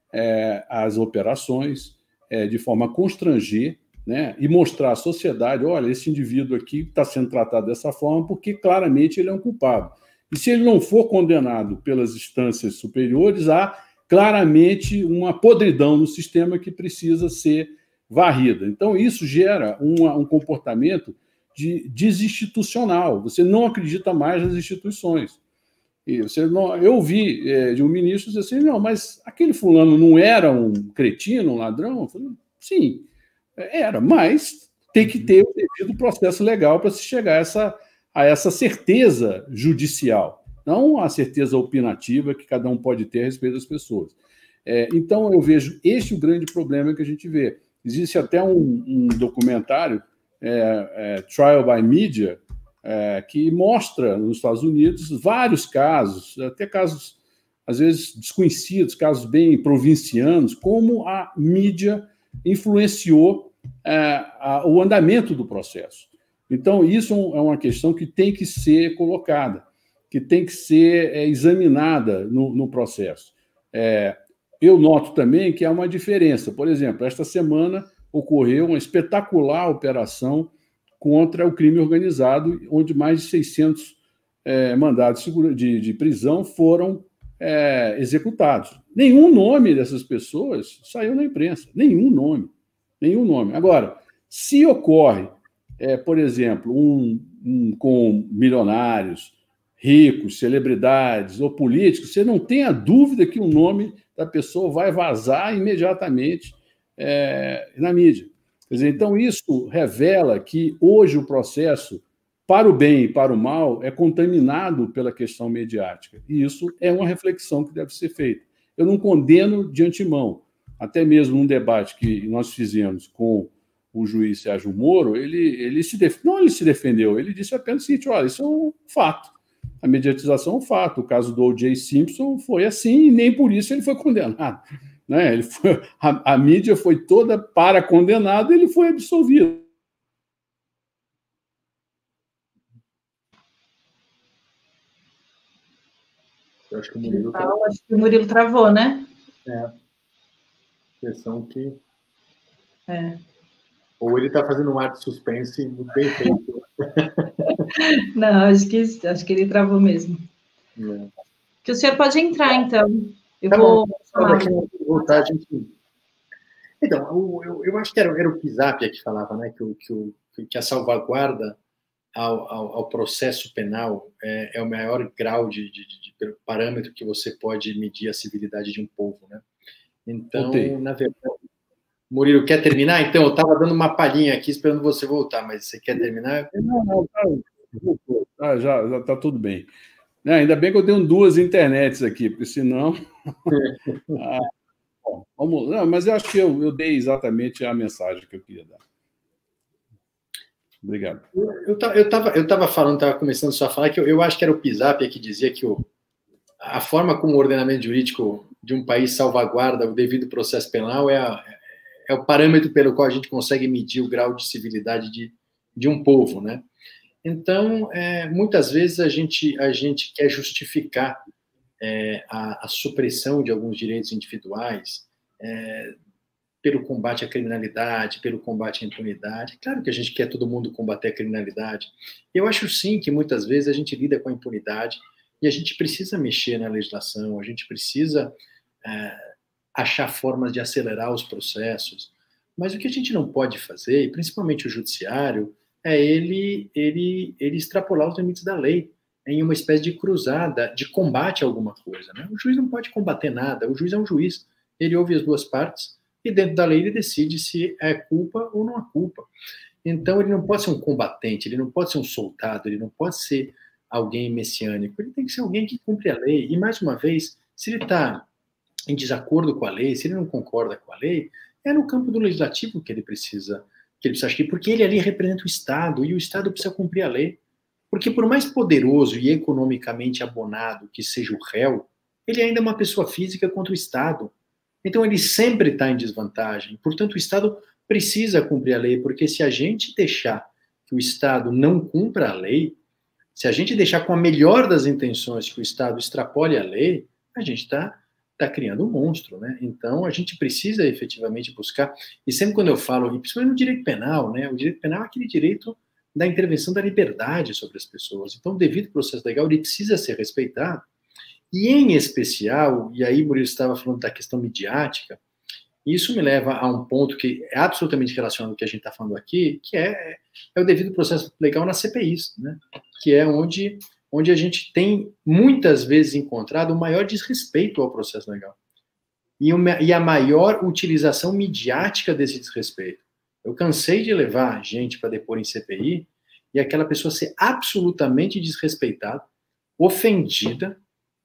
é, as operações, é, de forma a constranger, né, e mostrar à sociedade, olha, esse indivíduo aqui está sendo tratado dessa forma porque claramente ele é um culpado. E se ele não for condenado pelas instâncias superiores, há claramente uma podridão no sistema que precisa ser varrida. Então, isso gera uma, um comportamento de desinstitucional. Você não acredita mais nas instituições. E você não, eu ouvi é, de um ministro dizer assim, não, mas aquele fulano não era um cretino, um ladrão? Eu falei, sim, era, mas tem que ter o devido processo legal para se chegar a essa, a essa certeza judicial, não a certeza opinativa que cada um pode ter a respeito das pessoas. É, então, eu vejo este o grande problema que a gente vê. Existe até um, um documentário, é, é, Trial by Media, é, que mostra nos Estados Unidos vários casos, até casos, às vezes, desconhecidos, casos bem provincianos, como a mídia influenciou é, a, o andamento do processo. Então, isso é uma questão que tem que ser colocada, que tem que ser é, examinada no, no processo. É, eu noto também que há uma diferença. Por exemplo, esta semana ocorreu uma espetacular operação contra o crime organizado, onde mais de seiscentos é, mandados de, de prisão foram é, executados. Nenhum nome dessas pessoas saiu na imprensa, nenhum nome, nenhum nome. Agora, se ocorre, é, por exemplo, um, um com milionários, ricos, celebridades ou políticos, você não tem a dúvida que o nome da pessoa vai vazar imediatamente é, na mídia. Quer dizer, então, isso revela que hoje o processo, para o bem e para o mal, é contaminado pela questão mediática. E isso é uma reflexão que deve ser feita. Eu não condeno de antemão, até mesmo num debate que nós fizemos com o juiz Sérgio Moro, ele, ele se def... não ele se defendeu, ele disse apenas o seguinte, olha, isso é um fato. A mediatização é um fato. O caso do O J Simpson foi assim e nem por isso ele foi condenado. Né? Ele foi... a, a mídia foi toda para condenado e ele foi absolvido. Eu acho que o Murilo, ah, acho que o Murilo travou, né? É. Impressão que... É. Ou ele está fazendo um ar de suspense muito bem feito. Não, acho que, acho que ele travou mesmo. É. Que o senhor pode entrar, então. Eu tá vou... Bom, voltar, a gente... Então, eu, eu acho que era, era o Pisapia que falava, né, que, o, que, o, que a salvaguarda ao, ao, ao processo penal é, é o maior grau de, de, de parâmetro que você pode medir a civilidade de um povo, né? Então, okay. Na verdade... Murilo, quer terminar? Então, eu estava dando uma palhinha aqui esperando você voltar, mas você quer terminar? Não, não, tá, já está tudo bem. É, ainda bem que eu tenho duas internets aqui, porque senão... ah, bom, vamos... Não, mas eu acho que eu, eu dei exatamente a mensagem que eu queria dar. Obrigado. Eu estava eu tava falando, estava começando só a falar que eu, eu acho que era o Pisapia que dizia que o, a forma como o ordenamento jurídico de um país salvaguarda o devido processo penal é, a, é o parâmetro pelo qual a gente consegue medir o grau de civilidade de, de um povo, né? Então, é, muitas vezes a gente, a gente quer justificar é, a, a supressão de alguns direitos individuais, é, pelo combate à criminalidade, pelo combate à impunidade. Claro que a gente quer todo mundo combater a criminalidade. Eu acho sim que muitas vezes a gente lida com a impunidade e a gente precisa mexer na legislação, a gente precisa é, achar formas de acelerar os processos. Mas o que a gente não pode fazer, e principalmente o judiciário, é ele, ele, ele extrapolar os limites da lei em uma espécie de cruzada de combate a alguma coisa, né? O juiz não pode combater nada, o juiz é um juiz, ele ouve as duas partes e dentro da lei ele decide se é culpa ou não é culpa. Então ele não pode ser um combatente, ele não pode ser um soldado, ele não pode ser alguém messiânico, ele tem que ser alguém que cumpre a lei. E mais uma vez, se ele está em desacordo com a lei, se ele não concorda com a lei, é no campo do legislativo que ele precisa, que ele precisa agir, porque ele ali representa o Estado e o Estado precisa cumprir a lei. Porque por mais poderoso e economicamente abonado que seja o réu, ele ainda é uma pessoa física contra o Estado. Então ele sempre está em desvantagem. Portanto, o Estado precisa cumprir a lei, porque se a gente deixar que o Estado não cumpra a lei, se a gente deixar com a melhor das intenções que o Estado extrapole a lei, a gente está tá criando um monstro, né? Então a gente precisa efetivamente buscar, e sempre quando eu falo, e principalmente no direito penal, né? O direito penal é aquele direito da intervenção da liberdade sobre as pessoas. Então o devido processo legal ele precisa ser respeitado. E, em especial, e aí Murilo estava falando da questão midiática, isso me leva a um ponto que é absolutamente relacionado ao que a gente está falando aqui, que é, é o devido processo legal nas C P Is, né? Que é onde, onde a gente tem, muitas vezes, encontrado o maior desrespeito ao processo legal. E, uma, e a maior utilização midiática desse desrespeito. Eu cansei de levar gente para depor em C P I e aquela pessoa ser absolutamente desrespeitada, ofendida,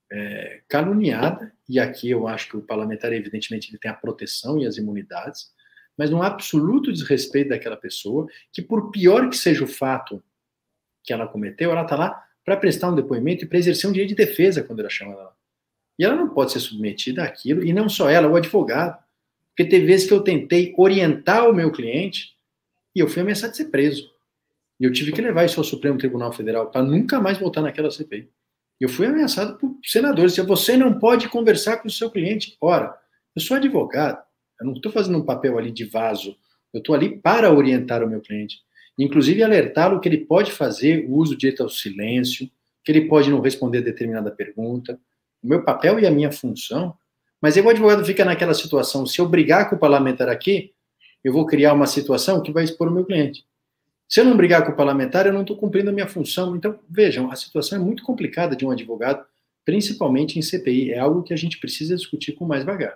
É, caluniada, e aqui eu acho que o parlamentar, evidentemente, ele tem a proteção e as imunidades, mas um absoluto desrespeito daquela pessoa, que por pior que seja o fato que ela cometeu, ela está lá para prestar um depoimento e para exercer um direito de defesa quando ela chama ela. E ela não pode ser submetida àquilo, e não só ela, o advogado. Porque teve vezes que eu tentei orientar o meu cliente e eu fui ameaçado de ser preso. E eu tive que levar isso ao Supremo Tribunal Federal para nunca mais voltar naquela C P I. Eu fui ameaçado por senadores. Dizia, você não pode conversar com o seu cliente. Ora, eu sou advogado. Eu não estou fazendo um papel ali de vaso. Eu estou ali para orientar o meu cliente. Inclusive, alertá-lo que ele pode fazer o uso do direito ao silêncio, que ele pode não responder determinada pergunta. O meu papel e a minha função. Mas aí o advogado fica naquela situação. Se eu brigar com o parlamentar aqui, eu vou criar uma situação que vai expor o meu cliente. Se eu não brigar com o parlamentar, eu não estou cumprindo a minha função. Então, vejam, a situação é muito complicada de um advogado, principalmente em C P I. É algo que a gente precisa discutir com mais vagar.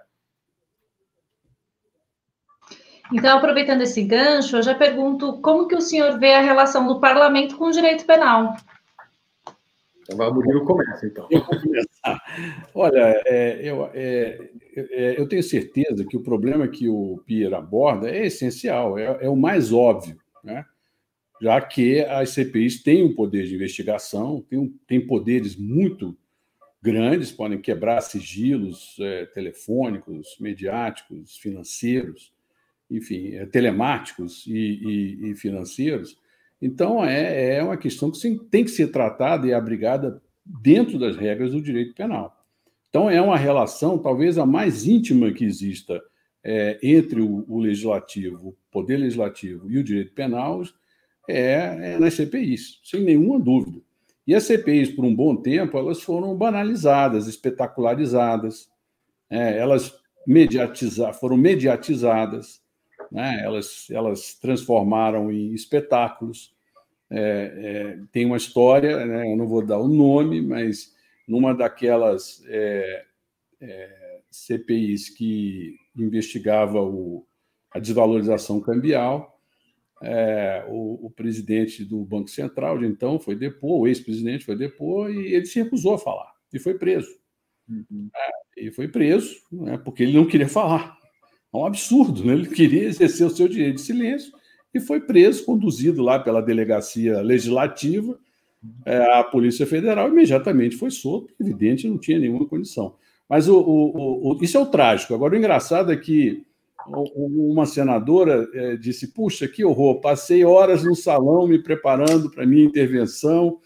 Então, aproveitando esse gancho, eu já pergunto como que o senhor vê a relação do parlamento com o direito penal? Então, o Murilo começa, então. Eu vou começar. Olha, é, eu, é, é, eu tenho certeza que o problema que o Pierre aborda é essencial, é, é o mais óbvio, né? Já que as C P Is têm um poder de investigação, têm, um, têm poderes muito grandes, podem quebrar sigilos é, telefônicos, mediáticos, financeiros, enfim, é, telemáticos e, e, e financeiros. Então, é, é uma questão que tem que ser tratada e abrigada dentro das regras do direito penal. Então, é uma relação, talvez a mais íntima que exista é, entre o, o legislativo, o poder legislativo e o direito penal, É, é nas C P Is, sem nenhuma dúvida. E as C P Is, por um bom tempo, elas foram banalizadas, espetacularizadas, é, elas mediatiza, foram mediatizadas, né? elas, elas transformaram em espetáculos. É, é, tem uma história, né? Eu não vou dar o nome, mas numa daquelas é, é, C P Is que investigava o, a desvalorização cambial, É, o, o presidente do Banco Central de então foi depor, o ex-presidente foi depor e ele se recusou a falar e foi preso. Uhum. É, e foi preso, né, porque ele não queria falar. É um absurdo, né? Ele queria exercer o seu direito de silêncio e foi preso, conduzido lá pela delegacia legislativa, é, a Polícia Federal imediatamente foi solto, evidente, não tinha nenhuma condição. Mas o, o, o, isso é o trágico. Agora, o engraçado é que uma senadora é, disse, puxa, que horror, passei horas no salão me preparando para a minha intervenção,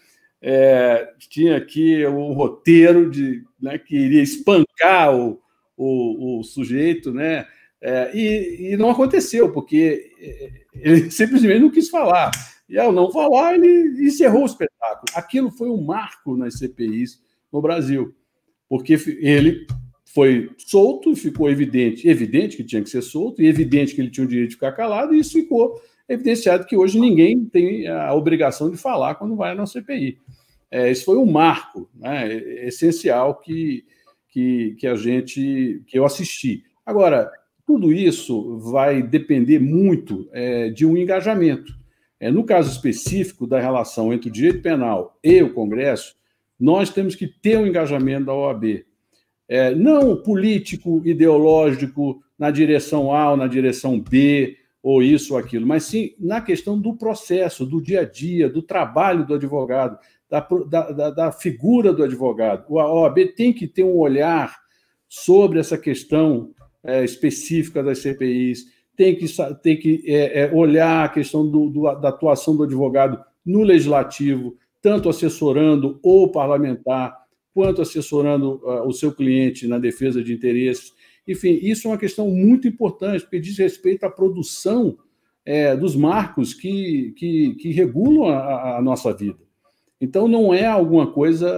é, tinha aqui um roteiro de, né, que iria espancar o, o, o sujeito, né? É, e, e não aconteceu, porque ele simplesmente não quis falar. E ao não falar, ele encerrou o espetáculo. Aquilo foi um marco nas C P Is no Brasil, porque ele foi solto e ficou evidente, evidente que tinha que ser solto, e evidente que ele tinha o direito de ficar calado, e isso ficou evidenciado que hoje ninguém tem a obrigação de falar quando vai na C P I. É, esse foi um marco, né, essencial que, que, que a gente, que eu assisti. Agora, tudo isso vai depender muito é, de um engajamento. É, no caso específico da relação entre o direito penal e o Congresso, nós temos que ter um engajamento da O A B. É, não político, ideológico, na direção A ou na direção B, ou isso ou aquilo, mas sim na questão do processo, do dia a dia, do trabalho do advogado, da, da, da figura do advogado. A O A B tem que ter um olhar sobre essa questão é, específica das C P Is, tem que, tem que é, é, olhar a questão do, do, da atuação do advogado no legislativo, tanto assessorando o parlamentar, quanto assessorando uh, o seu cliente na defesa de interesses. Enfim, isso é uma questão muito importante, porque diz respeito à produção é, dos marcos que, que, que regulam a, a nossa vida. Então, não é alguma coisa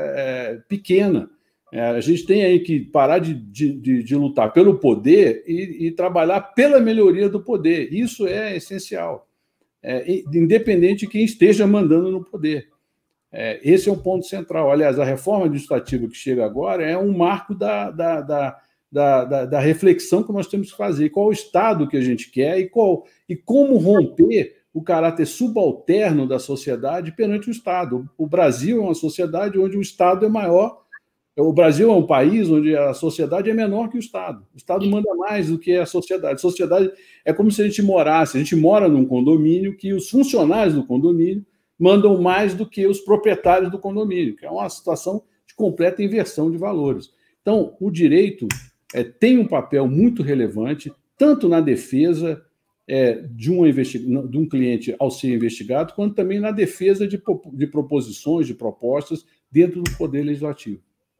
é, pequena. É, a gente tem aí que parar de, de, de lutar pelo poder e, e trabalhar pela melhoria do poder. Isso é essencial, é, independente de quem esteja mandando no poder. É, esse é um ponto central. Aliás, a reforma administrativa que chega agora é um marco da, da, da, da, da, da reflexão que nós temos que fazer. Qual o Estado que a gente quer e, qual, e como romper o caráter subalterno da sociedade perante o Estado. O Brasil é uma sociedade onde o Estado é maior. O Brasil é um país onde a sociedade é menor que o Estado. O Estado manda mais do que a sociedade. A sociedade é como se a gente morasse. A gente mora num condomínio que os funcionários do condomínio mandam mais do que os proprietários do condomínio, que é uma situação de completa inversão de valores. Então, o direito é, tem um papel muito relevante, tanto na defesa é, de, uma investig... de um cliente ao ser investigado, quanto também na defesa de, de proposições, de propostas dentro do Poder Legislativo.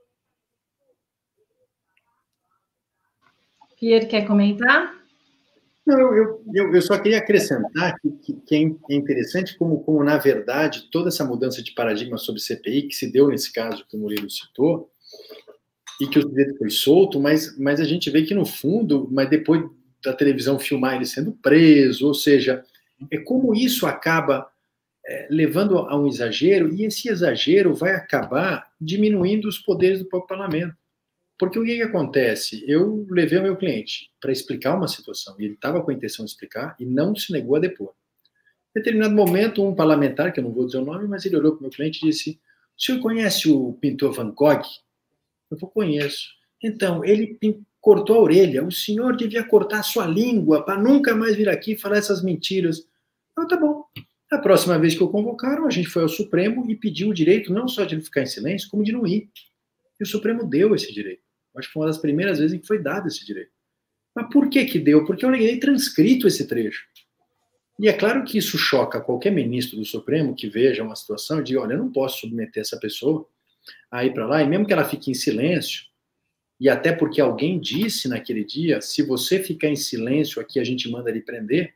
Pierre, quer comentar? Não, eu, eu, eu só queria acrescentar que, que, que é interessante como, como, na verdade, toda essa mudança de paradigma sobre C P I, que se deu nesse caso que o Murilo citou, e que o sujeito foi solto, mas, mas a gente vê que, no fundo, mas depois da televisão filmar ele sendo preso, ou seja, é como isso acaba é, levando a um exagero, e esse exagero vai acabar diminuindo os poderes do próprio parlamento. Porque o que, que acontece? Eu levei o meu cliente para explicar uma situação, e ele estava com a intenção de explicar e não se negou a depor. Em determinado momento, um parlamentar, que eu não vou dizer o nome, mas ele olhou para o meu cliente e disse: o senhor conhece o pintor Van Gogh? Eu falei: conheço. Então, ele cortou a orelha. O senhor devia cortar a sua língua para nunca mais vir aqui falar essas mentiras. Ah, tá bom. A próxima vez que o convocaram, a gente foi ao Supremo e pediu o direito não só de ele ficar em silêncio, como de não ir. E o Supremo deu esse direito. Acho que foi uma das primeiras vezes em que foi dado esse direito. Mas por que que deu? Porque eu liguei transcrito esse trecho. E é claro que isso choca qualquer ministro do Supremo que veja uma situação e diga: olha, eu não posso submeter essa pessoa a ir para lá, e mesmo que ela fique em silêncio, e até porque alguém disse naquele dia: se você ficar em silêncio aqui, a gente manda ele prender,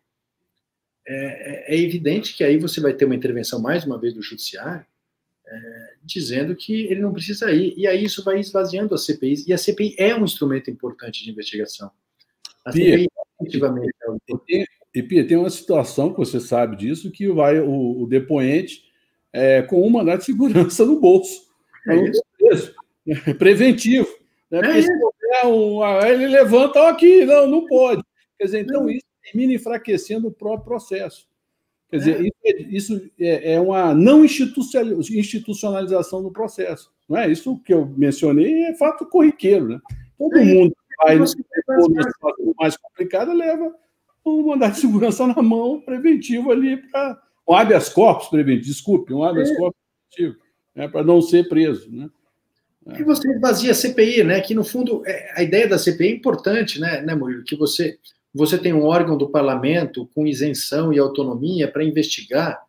é, é evidente que aí você vai ter uma intervenção, mais uma vez, do judiciário, É, dizendo que ele não precisa ir, e aí isso vai esvaziando a C P I, e a C P I é um instrumento importante de investigação. A Pia, C P I é efetivamente... E, Pia, tem uma situação, que você sabe disso, que vai o, o depoente é, com um mandado de segurança no bolso. É isso. Preso, é preventivo. Né? Porque é se houver um, ele levanta, ó, aqui, não, não pode. Quer dizer, então não. Isso termina enfraquecendo o próprio processo. Quer dizer, é. isso é uma não institucionalização do processo. Não é? Isso que eu mencionei é fato corriqueiro. Né? Todo é. mundo vai, no situação mais complicada, leva um mandado de segurança na mão, preventivo ali, para um habeas corpus preventivo, desculpe, um habeas é. corpus preventivo, né, para não ser preso. Né? É. E você esvazia a C P I, né? Que, no fundo, a ideia da C P I é importante, né, né Murilo? Que você... Você tem um órgão do parlamento com isenção e autonomia para investigar,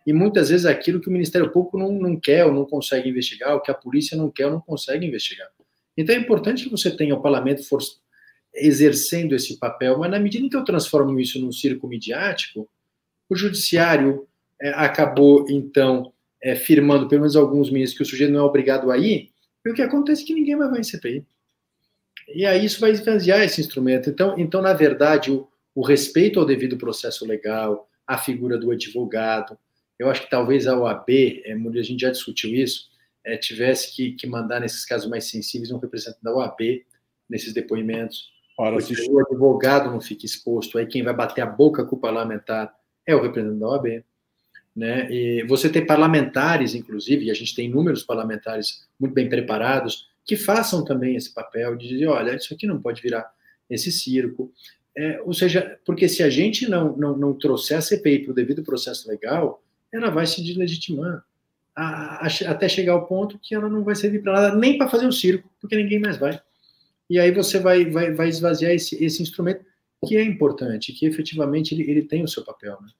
e muitas vezes aquilo que o Ministério Público não, não quer ou não consegue investigar, o que a polícia não quer ou não consegue investigar. Então é importante que você tenha o parlamento for, exercendo esse papel, mas na medida em que eu transformo isso num circo midiático, o judiciário é, acabou, então, é, firmando, pelo menos alguns ministros, que o sujeito não é obrigado a ir, e o que acontece é que ninguém mais vai em C P I. E aí isso vai esvaziar esse instrumento. Então, então na verdade, o, o respeito ao devido processo legal, a figura do advogado, eu acho que talvez a O A B, é, a gente já discutiu isso, é, tivesse que, que mandar, nesses casos mais sensíveis, um representante da O A B nesses depoimentos, para que o advogado não fique exposto, aí quem vai bater a boca com o parlamentar é o representante da O A B. Né? E você tem parlamentares, inclusive, e a gente tem inúmeros parlamentares muito bem preparados, que façam também esse papel de dizer, olha, isso aqui não pode virar esse circo. É, ou seja, porque se a gente não, não, não trouxer a C P I para o devido processo legal, ela vai se deslegitimar, a, a, até chegar ao ponto que ela não vai servir para nada, nem para fazer o circo, porque ninguém mais vai. E aí você vai, vai, vai esvaziar esse, esse instrumento, que é importante, que efetivamente ele, ele tem o seu papel. Né?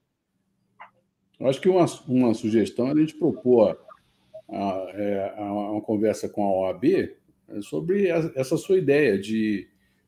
Eu acho que uma, uma sugestão é a gente propor a, é, a, uma conversa com a O A B sobre a, essa sua ideia de,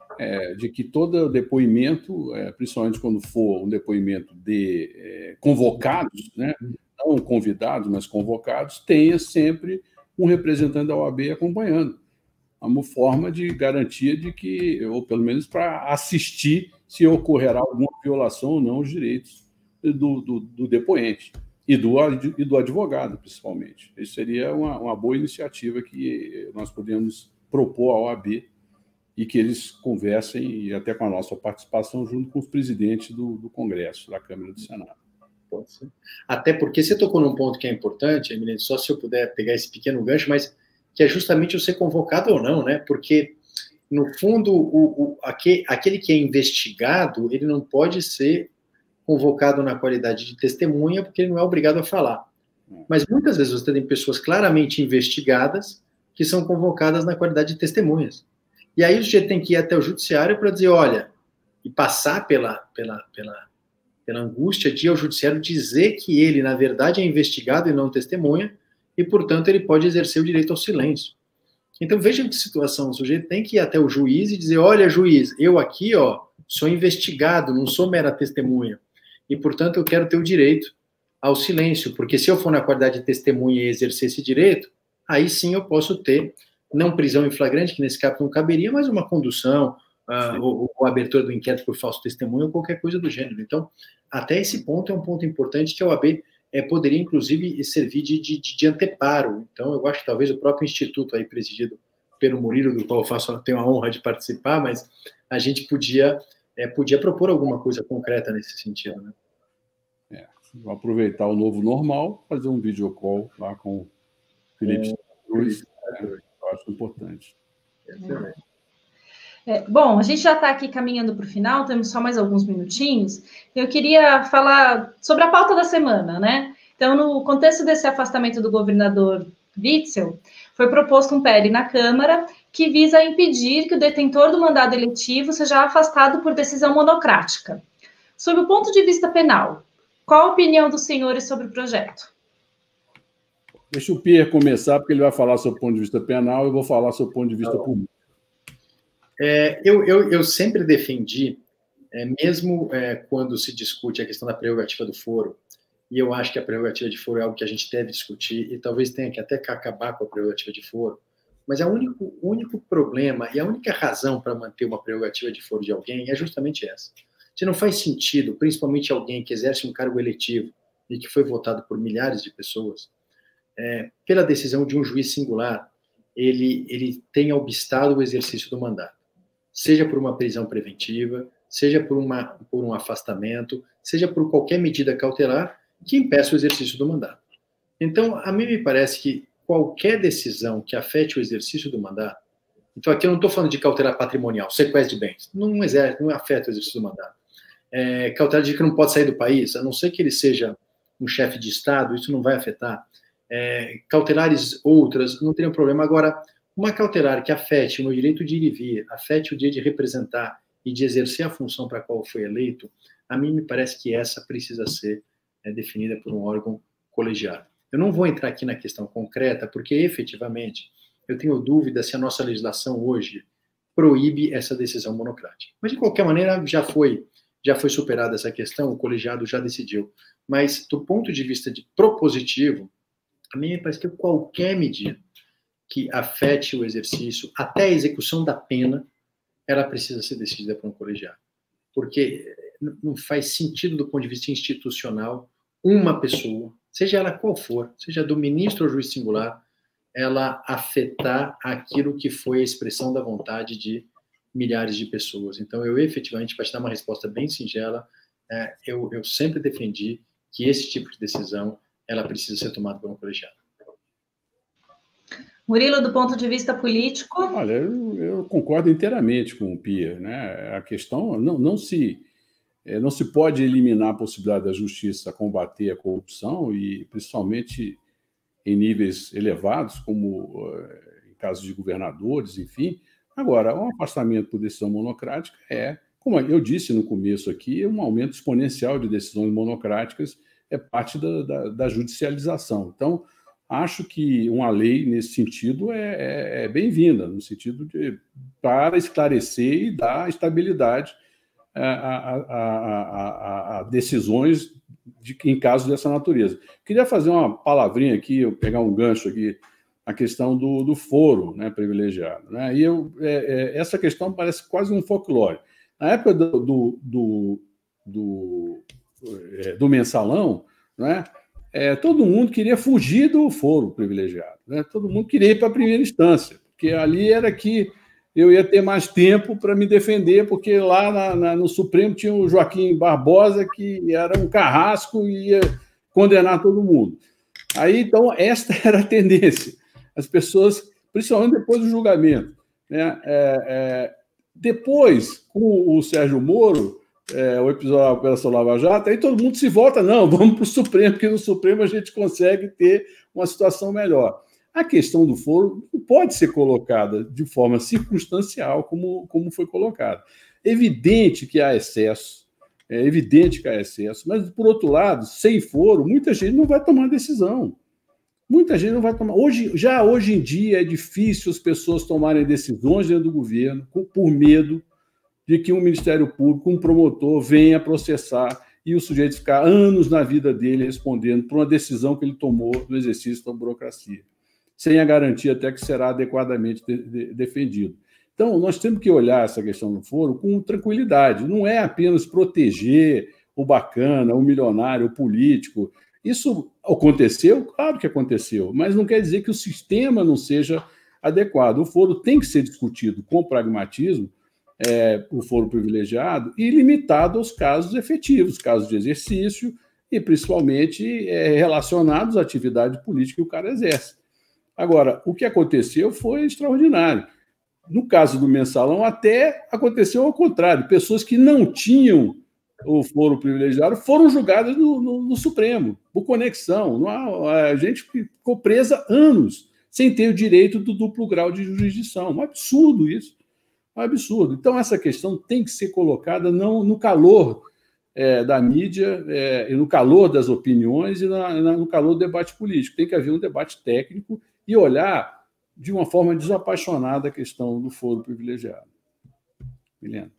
é, de que todo depoimento, é, principalmente quando for um depoimento de é, convocados, né, não convidados, mas convocados, tenha sempre um representante da O A B acompanhando. Uma forma de garantia de que, ou pelo menos para assistir se ocorrerá alguma violação ou não aos direitos do, do, do depoente e do, e do advogado, principalmente. Isso seria uma, uma boa iniciativa que nós podemos propor à O A B e que eles conversem, e até com a nossa participação, junto com os presidentes do, do Congresso, da Câmara e do Senado. Pode ser. Até porque você tocou num ponto que é importante, Emílio, só se eu puder pegar esse pequeno gancho, mas que é justamente o ser convocado ou não, né? Porque, no fundo, o, o, aquele, aquele que é investigado, ele não pode ser convocado na qualidade de testemunha, porque ele não é obrigado a falar. Mas muitas vezes você tem pessoas claramente investigadas que são convocadas na qualidade de testemunhas. E aí o sujeito tem que ir até o judiciário para dizer, olha, e passar pela, pela, pela, pela angústia de ir ao judiciário dizer que ele, na verdade, é investigado e não testemunha, e, portanto, ele pode exercer o direito ao silêncio. Então, vejam que situação, o sujeito tem que ir até o juiz e dizer, olha, juiz, eu aqui, ó, sou investigado, não sou mera testemunha, e, portanto, eu quero ter o direito ao silêncio, porque se eu for na qualidade de testemunha e exercer esse direito, aí sim eu posso ter, não prisão em flagrante, que nesse caso não caberia, mas uma condução, uh, ou, ou abertura do inquérito por falso testemunho, ou qualquer coisa do gênero. Então, até esse ponto é um ponto importante que a O A B É, poderia, inclusive, servir de, de, de anteparo. Então, eu acho que talvez o próprio instituto aí presidido pelo Murilo, do qual eu faço, tenho a honra de participar, mas a gente podia, é, podia propor alguma coisa concreta nesse sentido. Né? É, vou aproveitar o novo normal, fazer um video call lá com o Felipe Cruz. É, eu acho importante. Excelente. É, bom, a gente já está aqui caminhando para o final, temos só mais alguns minutinhos. Eu queria falar sobre a pauta da semana, né? Então, no contexto desse afastamento do governador Witzel, foi proposto um P L na Câmara que visa impedir que o detentor do mandado eletivo seja afastado por decisão monocrática. Sob o ponto de vista penal, qual a opinião dos senhores sobre o projeto? Deixa o Pierre começar, porque ele vai falar sobre o ponto de vista penal e eu vou falar sobre o ponto de vista público. É, eu, eu, eu sempre defendi, é, mesmo é, quando se discute a questão da prerrogativa do foro, e eu acho que a prerrogativa de foro é algo que a gente deve discutir, e talvez tenha que até acabar com a prerrogativa de foro, mas é o único, único problema e a única razão para manter uma prerrogativa de foro de alguém é justamente essa. Se não faz sentido, principalmente alguém que exerce um cargo eletivo e que foi votado por milhares de pessoas, é, pela decisão de um juiz singular, ele, ele tenha obstado o exercício do mandato. Seja por uma prisão preventiva, seja por, uma, por um afastamento, seja por qualquer medida cautelar que impeça o exercício do mandato. Então, a mim me parece que qualquer decisão que afete o exercício do mandato, então aqui eu não estou falando de cautelar patrimonial, sequestro de bens, não, exerce, não afeta o exercício do mandato. É, cautelar de que não pode sair do país, a não ser que ele seja um chefe de Estado, isso não vai afetar. É, cautelares outras, não teriam problema. Agora, uma cautelar que afete o meu direito de ir e vir, afete o dia de representar e de exercer a função para a qual foi eleito, a mim me parece que essa precisa ser é, definida por um órgão colegiado. Eu não vou entrar aqui na questão concreta, porque efetivamente eu tenho dúvida se a nossa legislação hoje proíbe essa decisão monocrática. Mas, de qualquer maneira, já foi, já foi superada essa questão, o colegiado já decidiu. Mas, do ponto de vista de propositivo, a mim me parece que qualquer medida que afete o exercício, até a execução da pena, ela precisa ser decidida por um colegiado. Porque não faz sentido, do ponto de vista institucional, uma pessoa, seja ela qual for, seja do ministro ou juiz singular, ela afetar aquilo que foi a expressão da vontade de milhares de pessoas. Então, eu efetivamente, para te dar uma resposta bem singela, é, eu, eu sempre defendi que esse tipo de decisão, ela precisa ser tomada por um colegiado. Murilo, do ponto de vista político... Olha, eu, eu concordo inteiramente com o Pia, né? A questão não, não se... não se pode eliminar a possibilidade da justiça combater a corrupção, e principalmente em níveis elevados, como em casos de governadores, enfim. Agora, um afastamento por decisão monocrática é, como eu disse no começo aqui, um aumento exponencial de decisões monocráticas é parte da, da, da judicialização. Então, acho que uma lei nesse sentido é, é, é bem-vinda, no sentido de para esclarecer e dar estabilidade A, a, a, a, a decisões de, em casos dessa natureza. Queria fazer uma palavrinha aqui, eu pegar um gancho aqui, a questão do, do foro, né, privilegiado. Né? E eu, é, é, essa questão parece quase um folclore. Na época do, do, do, do, é, do mensalão, né, é, todo mundo queria fugir do foro privilegiado. Né? Todo mundo queria ir para a primeira instância, porque ali era que eu ia ter mais tempo para me defender, porque lá na, na, no Supremo tinha o Joaquim Barbosa, que era um carrasco e ia condenar todo mundo. Aí, então, esta era a tendência. As pessoas, principalmente depois do julgamento. Né? É, é, depois, com o Sérgio Moro, é, o episódio da Operação Lava Jato, aí todo mundo se volta, não, vamos para o Supremo, porque no Supremo a gente consegue ter uma situação melhor. A questão do foro pode ser colocada de forma circunstancial, como, como foi colocada. É evidente que há excesso, é evidente que há excesso, mas, por outro lado, sem foro, muita gente não vai tomar decisão. Muita gente não vai tomar. Hoje, já hoje em dia é difícil as pessoas tomarem decisões dentro do governo por medo de que um Ministério Público, um promotor, venha processar e o sujeito ficar anos na vida dele respondendo por uma decisão que ele tomou no exercício da burocracia, sem a garantia até que será adequadamente de, de, defendido. Então, nós temos que olhar essa questão do foro com tranquilidade. Não é apenas proteger o bacana, o milionário, o político. Isso aconteceu? Claro que aconteceu, mas não quer dizer que o sistema não seja adequado. O foro tem que ser discutido com pragmatismo, é, o foro privilegiado, e limitado aos casos efetivos, casos de exercício, e principalmente é, relacionados à atividade política que o cara exerce. Agora, o que aconteceu foi extraordinário. No caso do mensalão, até aconteceu ao contrário. Pessoas que não tinham o foro privilegiado foram julgadas no, no, no Supremo, por conexão. Não há, a gente ficou presa anos sem ter o direito do duplo grau de jurisdição. Um absurdo isso. Um absurdo. Então, essa questão tem que ser colocada não no calor é, da mídia, é, no calor das opiniões e na, na, no calor do debate político. Tem que haver um debate técnico e olhar de uma forma desapaixonada a questão do foro privilegiado. Milena.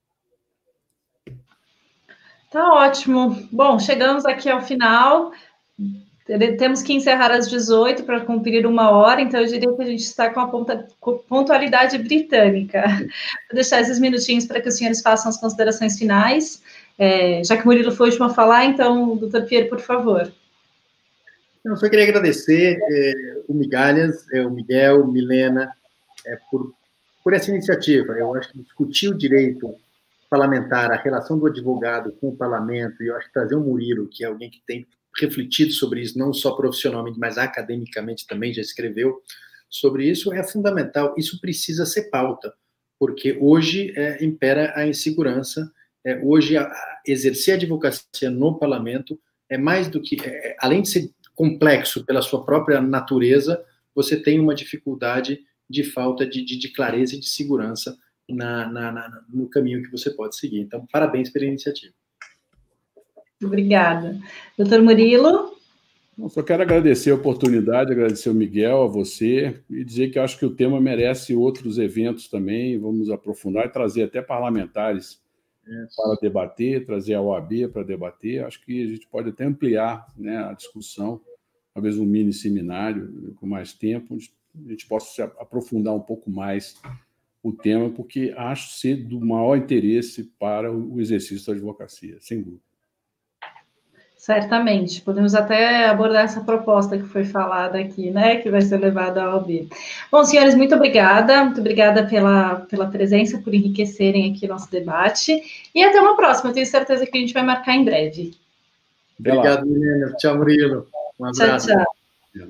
Tá ótimo. Bom, chegamos aqui ao final. Temos que encerrar às dezoito para cumprir uma hora, então eu diria que a gente está com a ponta, com pontualidade britânica. Vou deixar esses minutinhos para que os senhores façam as considerações finais. É, já que o Murilo foi o último a falar, então, doutor Pier, por favor. Eu só queria agradecer é, o Migalhas, é, o Miguel, Milena, é, por, por essa iniciativa. Eu acho que discutir o direito parlamentar, a relação do advogado com o parlamento, e eu acho que trazer o Murilo, que é alguém que tem refletido sobre isso, não só profissionalmente, mas academicamente também, já escreveu sobre isso, é fundamental. Isso precisa ser pauta, porque hoje é, impera a insegurança, é, hoje a, a exercer a advocacia no parlamento é mais do que, é, além de ser complexo pela sua própria natureza, você tem uma dificuldade de falta de, de, de clareza e de segurança na, na, na, no caminho que você pode seguir. Então, parabéns pela iniciativa. Obrigada. Doutor Murilo? Eu só quero agradecer a oportunidade, agradecer ao Miguel, a você, e dizer que eu acho que o tema merece outros eventos também. Vamos aprofundar e trazer até parlamentares é. para debater, trazer a O A B para debater. Acho que a gente pode até ampliar, né, a discussão, talvez um mini seminário com mais tempo, a gente possa se aprofundar um pouco mais o tema, porque acho ser do maior interesse para o exercício da advocacia, sem dúvida. Certamente, podemos até abordar essa proposta que foi falada aqui, né, que vai ser levada à O A B. Bom, senhores, muito obrigada, muito obrigada pela, pela presença, por enriquecerem aqui o nosso debate, e até uma próxima, eu tenho certeza que a gente vai marcar em breve. Obrigado, Milena. Tchau, Murilo. Um abraço. Tchau, tchau.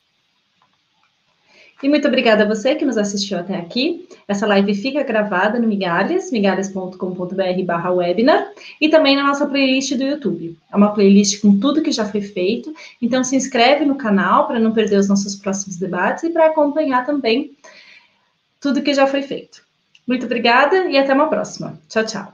E muito obrigada a você que nos assistiu até aqui. Essa live fica gravada no Migalhas, migalhas ponto com ponto br barra webinar, e também na nossa playlist do YouTube. É uma playlist com tudo que já foi feito, então se inscreve no canal para não perder os nossos próximos debates e para acompanhar também tudo que já foi feito. Muito obrigada e até uma próxima. Tchau, tchau.